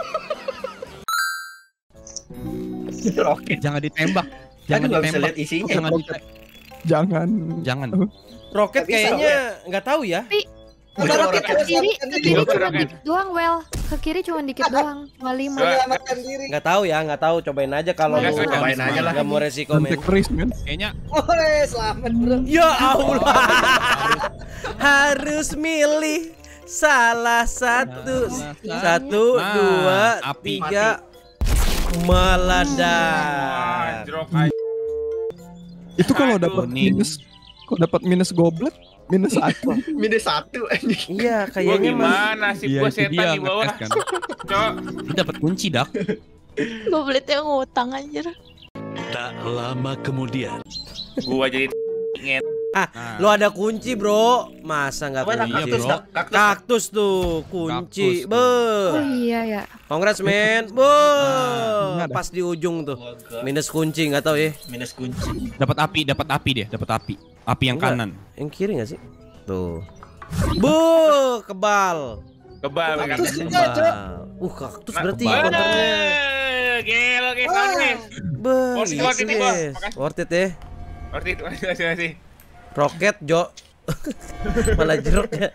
Roket. jangan ditembak. Jangan Jangan nggak bisa ditembak. lihat isinya. Jangan ditembak. Jangan. Jangan. Roket Nggak bisa, kayaknya nggak tahu ya. Bener, Ke roket. kiri Bener, cuma roket. dikit doang, Well. Ke kiri cuma dikit doang. Cuma 5. Menyelamatkan diri. Nggak tahu ya, nggak tahu. Cobain aja kalau Nggak, lu cobain aja lah. nggak mau resiko men. Take risk men. Kayaknya Oleh, selamat bro. Ya Allah. Harus milih salah satu. Satu, Nah, dua, api. tiga. Meledak. Anjrok aja. Itu kalau Aduh, dapat nih. minus goblet minus 1. Minus 1 anjing. Iya, Gua kayaknya mas. gimana sih Iya, gua itu setan dia, di bawah. ngetes kan. Cok. Lu dapat kunci dak. Gobletnya ngutang anjir. Tak lama kemudian. Gua jadi nget. Nah, Lo ada kunci bro, masa nggak Apa kunci? kaktus, bro. Dak? Kaktus. Kaktus tuh kunci, Kaktus tuh. Oh iya ya. Congrats men, Nah, pas di ujung tuh, minus kunci nggak tahu ya, Minus kunci. dapat api dia, dapat api. Api yang Enggak. kanan. yang kiri nggak sih? Tuh, kebal, Kebal Kaktus kaktus. juga, Cok. kaktus berarti kebal. konternya, Gelo guys, Wah. guys. Worth it, worth it, yes, Bang. yes. Makasih. Worth it ya, Worth it, masih. roket Jo, malah jeruk ya,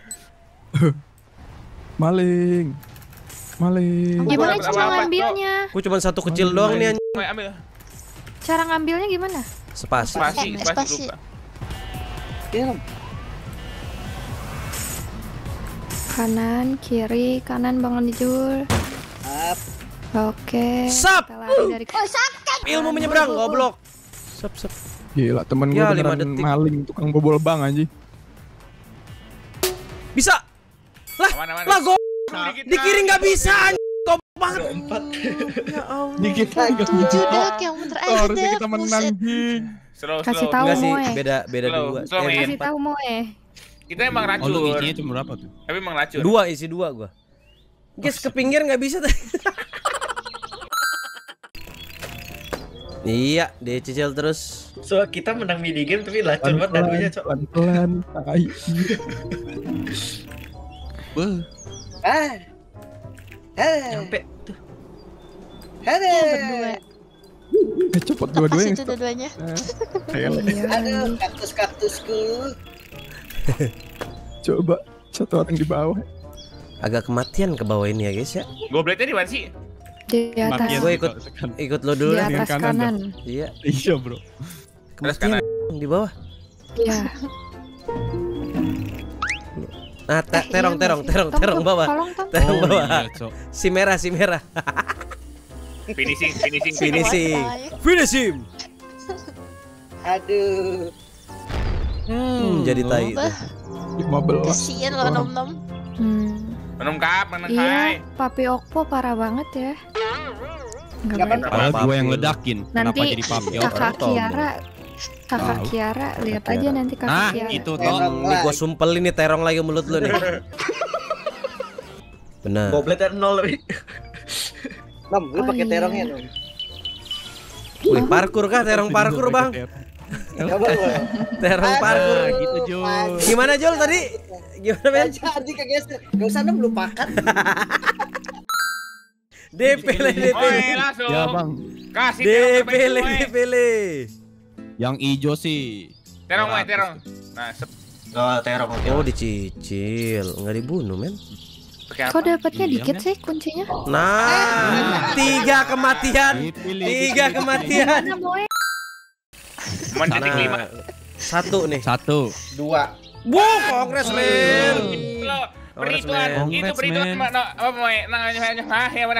Maling. Gimana dapat cara apa-apa, ngambilnya? gue cuma satu kecil doang nih, anjing. Ambil. Cara ngambilnya gimana? Spasi. Spasi, spasi. spasi lupa. Iya, Kanan, kiri, kanan bangun dijul. Maaf. Oke. Sap. Kita lari dari Ilmu menyeberang, goblok. Sep. Gila temen gue Ya, 5 beneran detik. maling tukang bobol bank anjing. Bisa. Aman. Lah gue di kiri nggak bisa, anjing. Goblok banget. 4. Ya Allah. Dikit lagi gak bisa. Dak yang bener Oh, aja. harusnya kita menang buset. Jing. Slow, Kasih slow. tahu. Enggak sih, Moe. beda Slow, dua. slow, men. kasih tahu Moe. Kita emang Oh, lu racun. isinya cuma berapa tuh? Tapi emang racun. Dua isi dua gua. Guys ke pinggir nggak bisa tadi. Iya, dicicil terus. So kita menang mini game tapi racun banget dagunya, Cok. Pelan-pelan. Tai. Beuh. Ah. Nyampe. Ada. Berdua. Cepet Lepas dua-duanya. itu dua-duanya. Iya. Aduh, kaktus-kaktusku. Coba satu orang di bawah. Agak kematian ke bawah ini ya guys ya. Gobletnya di mana sih? Di atas. Kematian Gue sih ikut. kalau tekan. Ikut lo dulu Di lah. atas kanan, kanan. Iya, Iya, Bro. Terus kematian kanan. di bawah. Ya. Nah, terong bawah. Tolong Tom. Terong Oh, bawah. iya, Cok. Si merah. Finishing. Finishing. Aduh. Jadi tai itu. 15. Kasian lo nom-nom. Menung kap, menung Iya, kai. Papi Okpo parah banget ya. Nggak Nggak main. apa-apa. Padahal Apa-apa. gue yang ledakin. Kenapa Nanti jadi papi? kakak Tahu. Kakak Tahu. Kiara lihat Kakak aja Kiara. nanti kakak Nah, Kiara. itu toh. Terong Ini gua lagi. sumpelin nih terong lagi mulut lu nih. Benar. Gobletnya 0 tapi. Nom, lu Oh, pakai iya. terongnya, Nom. Wih, parkur kah? Terong parkur, Bang. Coba lu. Terong parkur. Nah, gitu, Jul. Gimana Jul tadi? Gimana men? Jadi kegeser. Gak usah Nom lupakan. DPL. Oi, langsung. Ya, Bang. Kasih terong terbaik, woy. DPL. Yang hijau sih. Terong, woy, terong. Nah, Oh, terong oke. Oh, dicicil, nggak dibunuh men. pakai Kok apa? dapatnya Iya, dikit kan? sih kuncinya? Nah, 3 kematian. Dipilih. 3 kematian. Mana Moe? Cuman titik 5. Satu nih. 1. 2. Wow, kongres men. Lo perhitungan men. itu perhitungan Congrats, no, apa mau nanya ya mana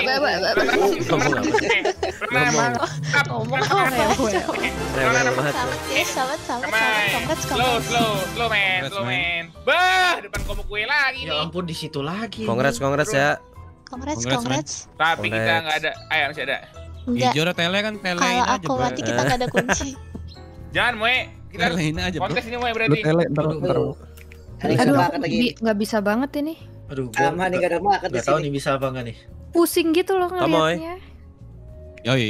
slow man. Bah, depan kamu gue lagi Ya nih. ampun di situ lagi. Congrats ya. Congrats. Tapi kita nggak ada. Masih ada. Enggak. Hijau tele kan telein Kalau aja. aku mati kita nggak ada kunci. Jangan Moe, kita Telein aja, bro. kontes ini Moe Lu berarti. tele ntar. Hari Aduh, kedua aku lagi. nggak bisa banget ini. Aduh, gua Sama nih gak ada makan di nggak tahu sini. nih bisa apa enggak nih. Pusing gitu loh Kamoy. ngeliatnya. Yoi.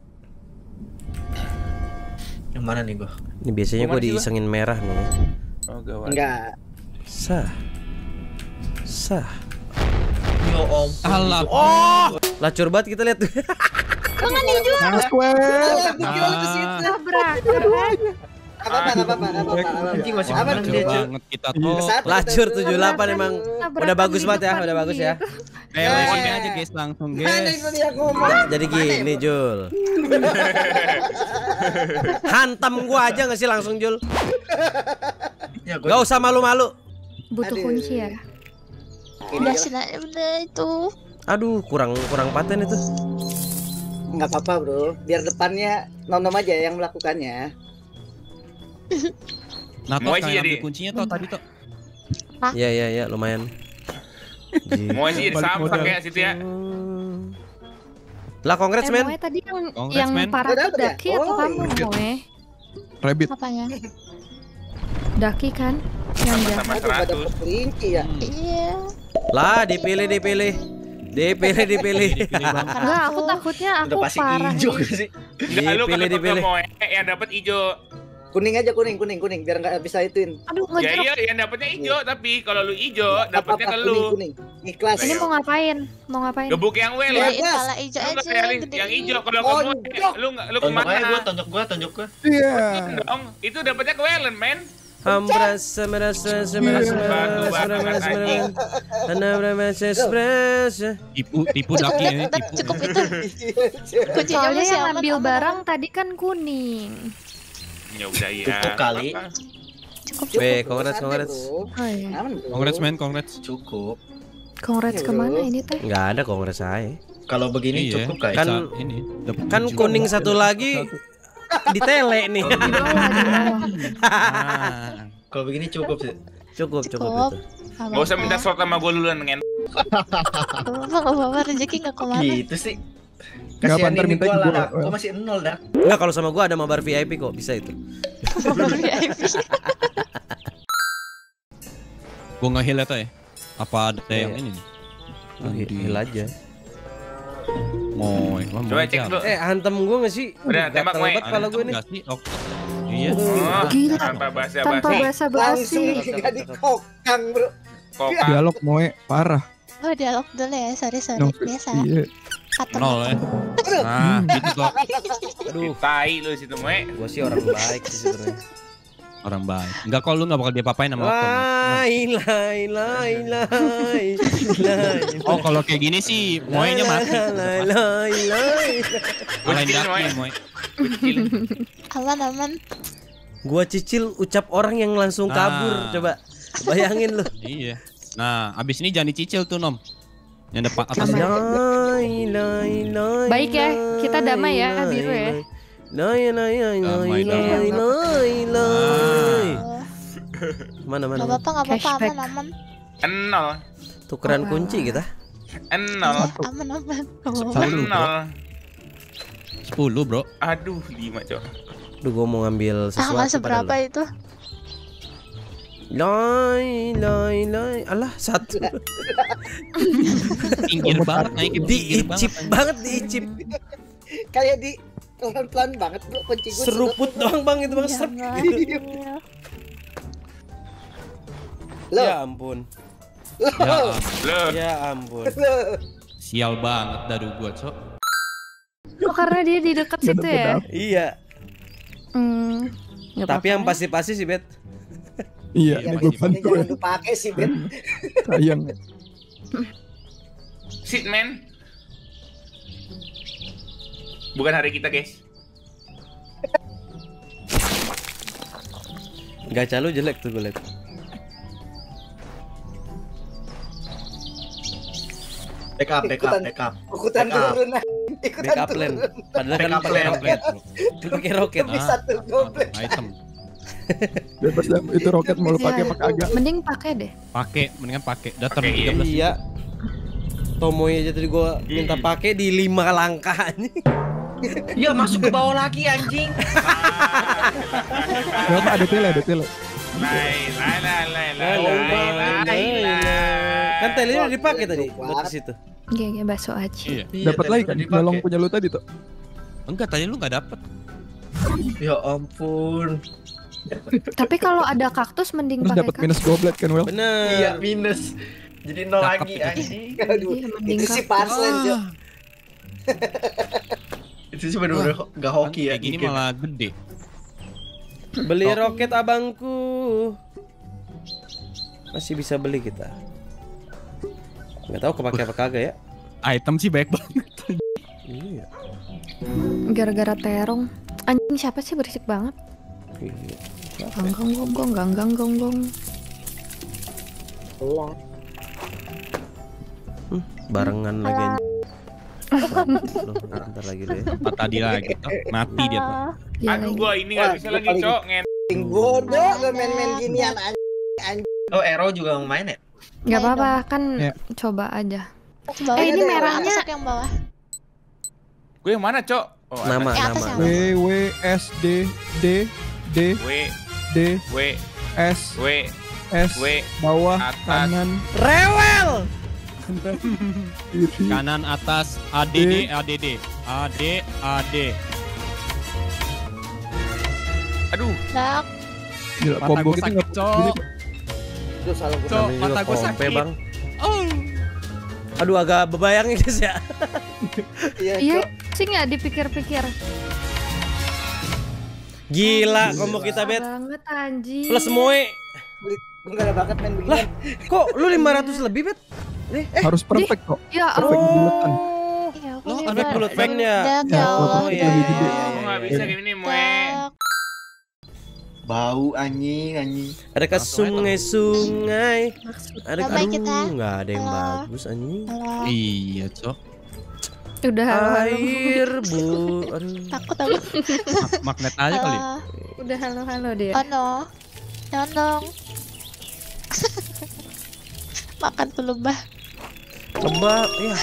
Yang mana nih gua? Ini biasanya Gimana gue sih, Bang? diisengin merah nih. Oh, gawat. Enggak. Sah. Yo om. Alah. Oh, lacur banget kita lihat. Mas gue. Tabrak. Apa-apa. Anjing masih Aman, menang Lacur dia, Cuk. banget kita tuh. Kesatu, Lacur kita 78 emang. Udah bagus banget ya, udah bagus ya. Telein ini aja guys langsung Mana guys. itu dia ngomong? Jadi gini, Jul. Hantam gua aja nggak sih langsung, Jul? Ya Gak usah malu-malu. Butuh Aduh. kunci ya. Ini Udah dia. sih udah itu. Aduh, kurang paten itu. Nggak apa-apa bro, biar depannya nom-nom aja yang melakukannya. Nah, toh Mau aja kalian jadi. ambil kuncinya toh tadi toh. Iya, lumayan. Moe sih Balik sama modal. kayak situ ya. Lah congrats men. Moe tadi Congrats, yang men. parah Udah, tuh udah. Daki atau Oh, kamu Moe? Rabbit. Apanya? Daki kan? Yang jahat. Sama Aduh, gak 100. dapet kelinci ya. Iya. Lah dipilih. Enggak, aku takutnya Udah aku pasti parah. hijau nih. sih. Enggak, lu kan Dipilih. Moe yang dapat hijau. Kuning aja, kuning, biar nggak bisa ituin. Aduh, Ya ngejerok. iya, yang dapatnya hijau, tapi kalau lu hijau, dapatnya ke lu. Kuning. Ikhlas. Ini mau ngapain? Mau ngapain? Gebuk yang well. Ya, Beliin pala hijau Lu nggak aja kayak yang Lin, gede. yang hijau kalau Oh, kamu hijau. lu Tonjok kemana? aja gua, tonjok gua. Iya. Dong, itu dapatnya ke Wellen, men. Tipu Daki ini Udah tipu. cukup itu. Kuncinya Soalnya masih yang aman, ngambil aman, barang aman. tadi kan kuning. Ya udah ya. Cukup kali. Cukup. Weh, congrats. Oh iya. Aman, bro. Congrats men, congrats. Cukup. Congrats Iya, kemana bro. ini teh? Nggak ada kongres saya. Kalau begini Iya, cukup guys. Kan- ini dapat Kan hijau. kuning satu lagi di tele nih. Di bawah. Ah. Kalau begini cukup sih. Cukup Cukup. itu. Gak usah minta slot sama gue duluan, ngen. Bapak rezeki nggak kemana. Gitu sih. Nggak, Kasihan ntar ini minta gua gua. lah, gua masih 0 dah. Enggak, kalau sama gua ada mabar VIP kok, bisa itu. Gua nge-heal ya toh ya. Apa ada yang ini nih? Oh, heal aja. Moy, Coba cek dulu. Hantam gua nggak sih? Udah, tembak, gatel Moy. banget kepala gua nih. Iya. Oh, Gila. tanpa Tanpa basa-basi. Langsung basa-basi. jadi kokang bro. Kok Dialog Moe parah. Oh dialog dulu ya, sorry Dong, biasa. Iya. Atur. Nol ya. Nah, gitu kok. Aduh, tai lu situ, Moe. gua sih orang baik sih sebenarnya. Orang baik. Enggak, kalau lu enggak bakal diapa-apain sama Okto. Oh, kalau kayak gini sih Moy-nya mati. Kalahin Kecil, Daki, Moy. Moy. Kecil. Aman. Gua cicil ucap orang yang langsung kabur, Nah. coba. Bayangin lu. Iya. Nah, abis ini jangan dicicil tuh, Nom. Yang depan atas. Baik ya, kita damai ya, biru ya. Damai. Mana Nggak apa-apa, Cashback. aman. Enol. Tukeran kunci kita. Enol. Aman. Enol. 10, Bro. Aduh, 5, Cok. Duh, gua mau ngambil Ah, nggak sesuatu seberapa itu. Alah, satu. Pinggir banget, naiknya pinggir Diicip banget, diicip. Kayak di pelan-pelan banget bro kunci gue. Seruput doang bang itu bang. Ya, Serp. Allah. Loh, Ya ampun. Loh, Ya ampun. Sial banget dari gua, Cok. Oh karena dia di dekat situ ya? Iya. Nggak Tapi yang apa-apa. pasti sih Bet. Iya, ya, ini gue ini bantu jangan ya. dipakai sih Ben. Sayang. sit, man. Bukan hari kita, guys. Gacha lu jelek tuh gue liat. Backup. Ikutan Backup. turun. Ikutan Backup plan. turun. Padahal kan Backup pakai plan. roket. Pakai roket. Demi satu goblet. Item. Bebas dah, itu roket mau lu pakai apa kagak. Mending pakai deh. Mendingan pakai. Udah turn Pakai, 13. Iya. Tomoy aja tadi gua minta pakai di 5 langkah anjing. Iya, masuk ke bawah lagi anjing. Berapa ada tele. Kan telenya udah dipakai tadi buat ke situ. Iya, bakso aci. Iya. Dapat lagi kan? Nyolong punya lu tadi tuh. Enggak, tadi lu enggak dapet. Ya ampun. Tapi kalau ada kaktus mending Terus pakai dapat minus goblet kan, Well? Bener. Iya, minus. Jadi 0 Cakep lagi itu. anjing. Aduh, Iya, mending itu sih kaktus. parcel, Cok. Itu sih bener-bener gak hoki ya. Kayak gini bikin. malah gede. Beli roket abangku. Masih bisa beli kita. Nggak tahu kepake apa kagak ya. Item sih banyak banget. Iya. Gara-gara terong. Anjing siapa sih berisik banget? Iya. Ganggang gonggong. Barengan lagi anjing. Bentar lagi deh. Tadi lagi tuh mati dia tuh. Iya Aduh lagi. gua ini nggak bisa lagi cok Bodoh lo main-main ginian anjing. Oh, Ero juga mau main ya? Gak apa-apa kan Ya. coba aja. Bawah ini ada, merahnya. masuk yang bawah. Gue yang mana cok? Oh, ada. Nama. Yang atas. W S D D D W D W S W S W bawah atas. kanan Rewel. kiri. Kanan atas ADD. AD. Aduh. Dak. Gila, Mata combo gua kita sakit, nggak Cok. gini. Aduh, salah gua. Cok, Namanya mata juga gua kompe, sakit. Bang. Oh. Aduh agak bebayang ini guys ya. Iya, Iya Cok. sih nggak dipikir-pikir. Gila combo kita bet. Banget anjing. Plus moe. Gua enggak ada bakat main Lah, beginian. kok lu 500 lebih bet? Harus perfect kok. Ya Perfect buletan. Iya, aku Lo juga. ada bullet fan ya? Dak, ya Ya, Allah. Oh iya. Aku nggak bisa kayak gini mue. Dak. Bau anjing. Ada ke sungai-sungai. Ada Bye-bye aduh, kita. nggak ada yang Halo. bagus anjing. Halo. Iya, Cok. Udah halo. Air bu, aduh. Takut aku. Magnet aja kali. Halo. Udah halo dia. Oh no. Jangan dong. Makan pelubah. Lebah, ya.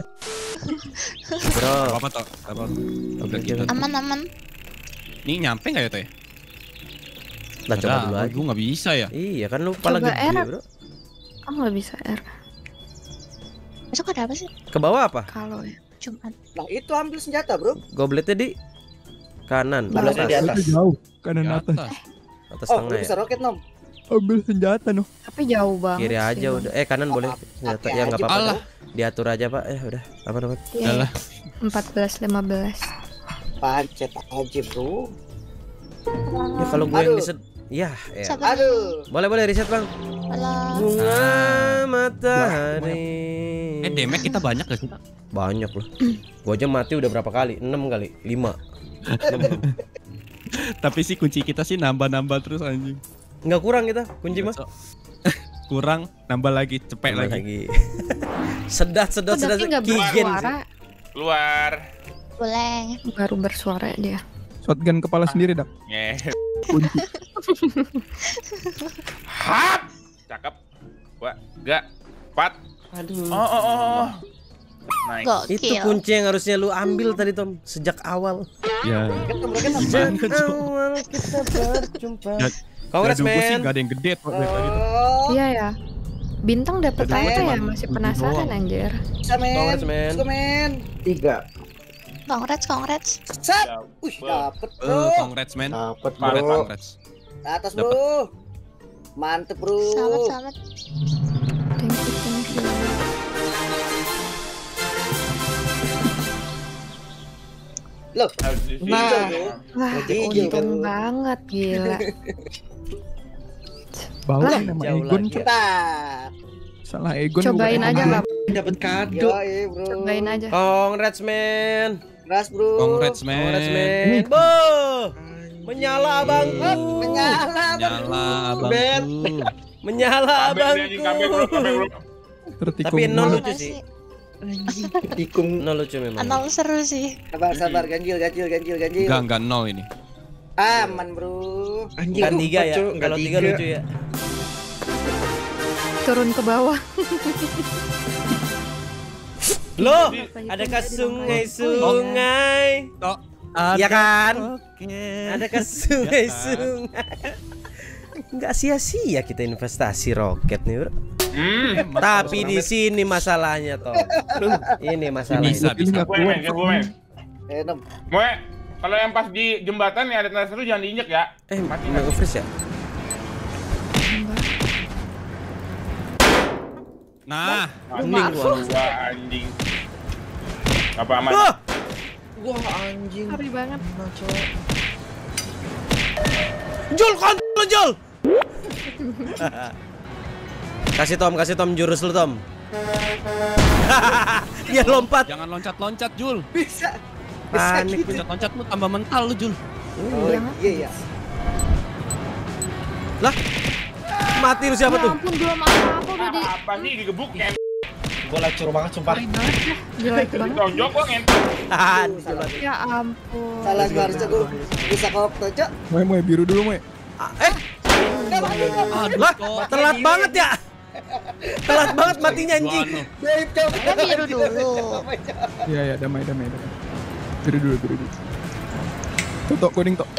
Bro, Apa tuh? Apa? oke gitu. kita. Aman. Ini nyampe nggak ya, Teh? Lah coba dulu aja. Gue nggak bisa ya. Iya kan lu kepala Coba gede R. bro. Oh nggak bisa R Besok ada apa sih? Ke bawah apa? kalau ya. Jumat. Nah, itu ambil senjata, Bro. Gobletnya di kanan, Bawah. atas, Di atas. Itu jauh. Kanan Di atas. atas Oh, lu tengah bisa ya. roket, Nom. Ambil senjata noh. Tapi jauh banget. Kiri sih, aja Bang. udah. Kanan boleh. Senjata ya nggak apa-apa. Allah. Diatur aja pak. Udah. Aman. Iya. Udah lah. 14-15. Pancet aja, Bro. Ya kalau gue yang Aduh. diset. Ya. Sabar. Aduh. Boleh riset bang. Halo. Bunga matahari. Damage kita banyak gak sih? Banyak loh. Gua aja mati udah berapa kali? 6 kali, 5. Tapi sih kunci kita sih nambah-nambah terus anjing. Nggak kurang kita kunci mah. Kurang, nambah lagi, cepet Tambah lagi. Sedat Kok Davi nggak kigen bersuara? Luar. Boleh. Baru bersuara dia. Shotgun kepala sendiri dak. Nge. Kunci. Hap. Cakep. Gua gak. 4. Aduh. Oh. Nice. Itu Gokil. kunci yang harusnya lu ambil tadi Tom sejak awal. Ya. Sejak awal kita berjumpa. Kongres Gue sih men. gak ada yang gede tuh dari tadi tuh. Oh, Iya ya. Bintang dapat Udah, apa cuman ya? Masih penasaran anjir. bisa, men. Kongres, men. Bisa, men. 3. Congrats. Set. Wih, dapet, Bro. Congrats man. Dapet, Congrats, Bro. congrats. Atas, Bro. Mantep, Bro. Selamat. Thank you. Loh, Nah. Wah, Hijau, untung Bro. banget gila. Bau Lah, nama jauh Egon. lagi. Cok. Bentar. Salah Egon. Cobain bukan aja Egon. nggak? Dapat kado. Yoi, Bro. Cobain aja. Congrats men. Keras, Bro. Congrats Congrats man. men. Bo. Menyala abangku. Menyala, Nyala Bet. abangku. Menyala Kabel dia anjing, kabel, bro. abangku. Tertikung Tapi nol mulu. lucu sih. Tikung. Nol lucu memang. Nol seru sih. Sabar, ganjil. Enggak nol ini. Aman, Bro. Anjing Enggak 3 ya. Cok, Kalau 3 lucu ya. Turun ke bawah. Loh, adakah sungai-sungai? Iya kan? Adakah sungai-sungai? Nggak sia-sia kita investasi roket nih, Bro. Tapi di sini masalahnya toh. Ini masalahnya. Bisa. Nom. Moe, kalau yang pas di jembatan nih ada tanda seru jangan diinjek ya. Mati nggak nge-freeze ya? Nah, Mending gua. Wah, anjing. Apa aman? Wah, Wah anjing. Sorry banget. Jul, kontrol Jul. Kasih Tom jurus lu Tom. Dia lompat. jangan loncat-loncat Jul. Bisa. Panik. Loncat-loncat lu tambah mental lu Jul. Oh, iya. Lah, mati lu siapa Ya tuh? ampun, belum apa-apa udah di... Apa sih digebuk ya? Gue lacur banget sumpah. Jelek banget. Tonjok kok ngen. Ya ampun. Salah gua harusnya gua bisa kok Cok. Moe biru dulu Moe. Lah, telat banget ya. Telat banget matinya anjing. Baik, Cok. Kita biru dulu. Iya damai. Biru dulu. Tok kuning tok.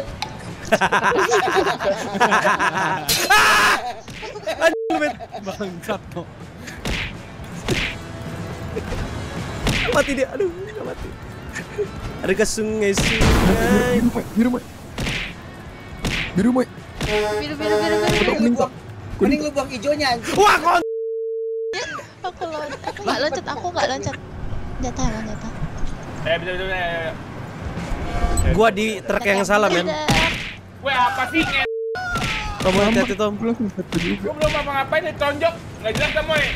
Anjing bet. Bangsat kok. Mati dia. Aduh, nggak mati. Adakah sungai-sungai? Biru Moe. Biru. Tok kuning tok. Kuning lu buang hijaunya anjing. Wah, kon. Aku nggak loncat. Jatah. Bisa. Gua di truk yang salah, men. Weh, apa sih ngen? Tom, hati-hati Tom. Belum satu juga. Gua belum apa-ngapain nih tonjok. Nggak jelas kan, Moe?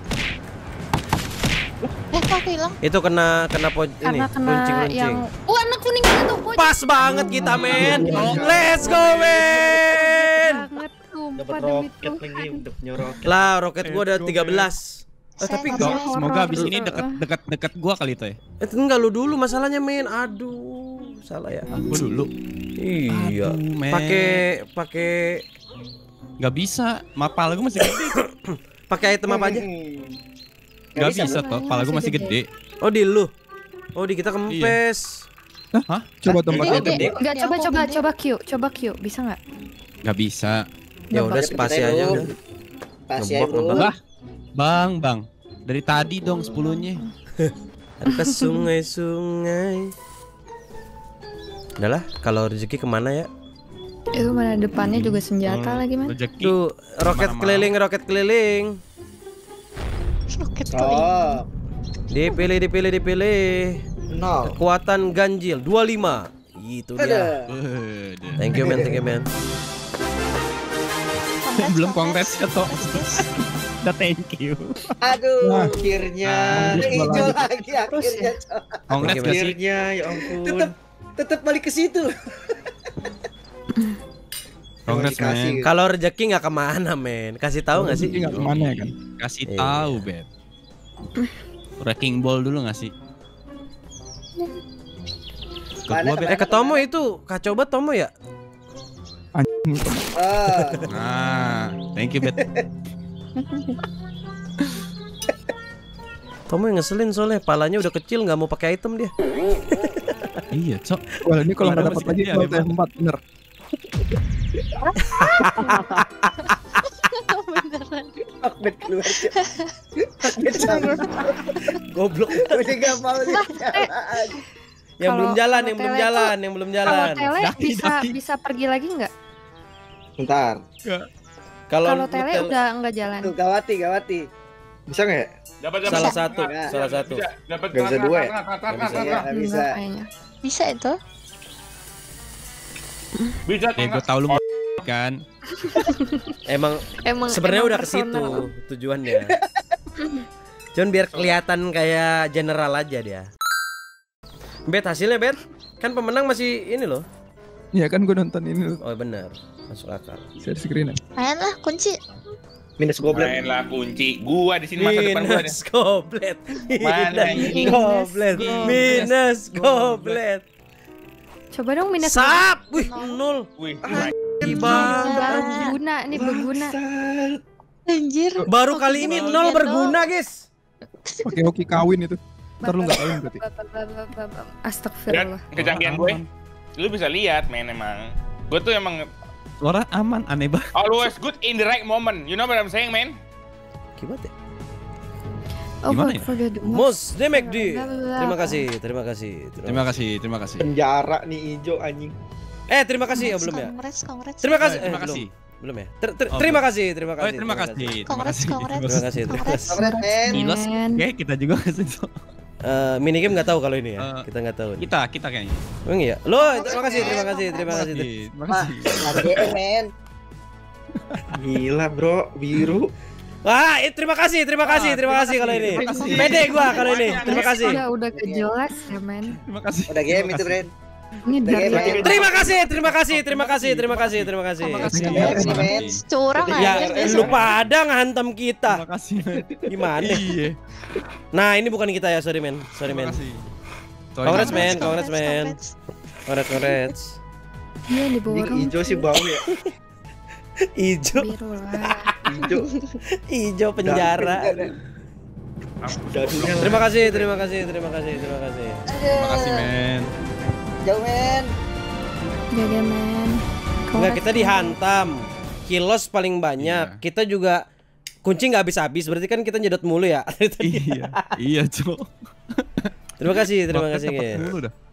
Kok aku hilang? Itu kena ini, Karena kena runcing-runcing. yang... warna kuning itu tuh. Pas banget kita, men. Let's go, men. Banget, sumpah Dapat demi roket lagi, Tuhan. udah punya roket. Lah, roket gua ada 13. Tapi Saya semoga abis horor. ini deket gua kali itu ya. Enggak lu dulu masalahnya, men. Aduh, salah ya. Gua dulu. Iya. Aduh, men. Pakai Nggak bisa. Mapal gua masih gede. pakai item apa aja? Nggak bisa toh. Pala gua masih gede. Oh, di lu. Oh, di kita kempes. Hah? Coba tempat Gede. Enggak, coba Q, bisa nggak? Nggak bisa. Ya udah spasi aja udah. Pasti Ngebok, Bro. Lah, Bang. Dari tadi dong 10-nya. Ada sungai-sungai. Udahlah, kalau rezeki kemana ya? Itu mana depannya juga senjata lagi, man. Rezeki. Tuh, roket Kemana-mana. keliling. Roket kali. Oh, Dipilih. Nol. Kekuatan ganjil 25. Itu dia. ada. Thank you, man. Belum kongres ya toh. Udah thank you. Aduh. Akhirnya. Ada hijau lagi akhirnya. Cok. Kongres gak sih? Akhirnya ya ampun. Tetep balik ke situ. Kongres men. Kalau rezeki nggak kemana, men. Kasih tahu nggak sih? Nggak kemana ya kan? Kasih Iya. tahu, Bet. Wrecking ball dulu nggak sih? Ke gua, Bet. Ke Tomo itu kacau banget Tomo ya. Anjing. Ah, Nah, thank you, Bet. Tomo yang ngeselin soalnya palanya udah kecil nggak mau pakai item dia. Iya, Cok. Wah ini kalau nggak Ada dapat masih lagi gede, kalau ada, Bang. T4 bener. Beneran. Ahmed keluar. Cok. Ahmed cabut. Goblok. Udah gak mau nih jalan. Yang belum Kalau- jalan, kalau yang belum tele jalan, yang belum Kalau jalan. tele Daki. bisa pergi lagi nggak? Bentar. Kalau Kalau tele udah nggak jalan. Tuh Gawati. Bisa nggak? Dapat salah satu, Bisa. salah satu. Dapat Nggak bisa dua ya? Nggak bisa. Enggak kayaknya. Bisa itu? Bisa Gue tau lu kan. Emang Emang sebenarnya emang udah ke situ personal. tujuannya. Cuman biar kelihatan kayak general aja dia. Bet hasilnya Bet. Kan pemenang masih ini loh. Iya kan gue nonton ini loh. Oh benar, masuk akal. Share screen ya. Main lah kunci. Minus goblet. Main lah kunci. Gua di sini masa depan gua ada. Minus goblet. Mana Minus goblet. Minus goblet. Coba dong minus. Sap. Wih, 0. Wih, Berguna nih, berguna. Anjir. Baru kali ini 0 berguna, guys. Pakai hoki kawin itu. Ntar lu nggak kawin berarti. Astagfirullah. kecanggihan gue. Lu bisa lihat men emang. Gue tuh emang Suara aman, aneh banget. always good in the right moment. You know what I'm saying, man? Gimana? Oh, Gimana ya? Mus Demekdi. Terima kasih, terima kasih. Terima kasih, terima kasih. Penjara nih hijau anjing. Terima kasih ya belum ya? Kongres. Terima kasih. Terima kasih. Belum ya? Terima kasih, terima Oh, kasih. terima kasih. Kongres. Terima kasih, terima kasih. Kongres, men. Kilos. Oke, kita juga kasih. Minigame nggak tahu kalau ini ya. Kita nggak tahu. Kita kayaknya. Emang iya? Lo, terima kasih, terima kasih, terima kasih. Terima Wah, kasih. ADM, men. Gila bro, biru. Wah, terima kasih, terima kasih, terima kasih kalau ini. Terima kasih. Pede gua kalau ini. Terima kasih. Udah kejelas ya, men. Terima kasih. Udah game itu, Bren. Ini dari Terima kasih, terima kasih, terima kasih, terima kasih, terima kasih. Curang Ya, aja. lu pada ngantam Terima kita. kasih. men. Gimana? Iya. Nah, ini bukan kita ya, sorry men. Sorry Terima men. kasih. Congrats men, congrats men. Congrats, congrats. Iya Ini diborong. hijau sih bau ya. Ijo, Biru lah. Hijau. ijo penjara. Dadunya Terima kasih, terima kasih, terima kasih, terima kasih. Terima kasih, men. Jauh, men. Jaga, men. Enggak, kita dihantam. Kilos paling banyak. Iya. Kita juga kunci nggak habis-habis. Berarti kan kita nyedot mulu ya. Iya, iya, Cok. Terima kasih, terima Bahkan kasih. dapat Gen. mulu dah.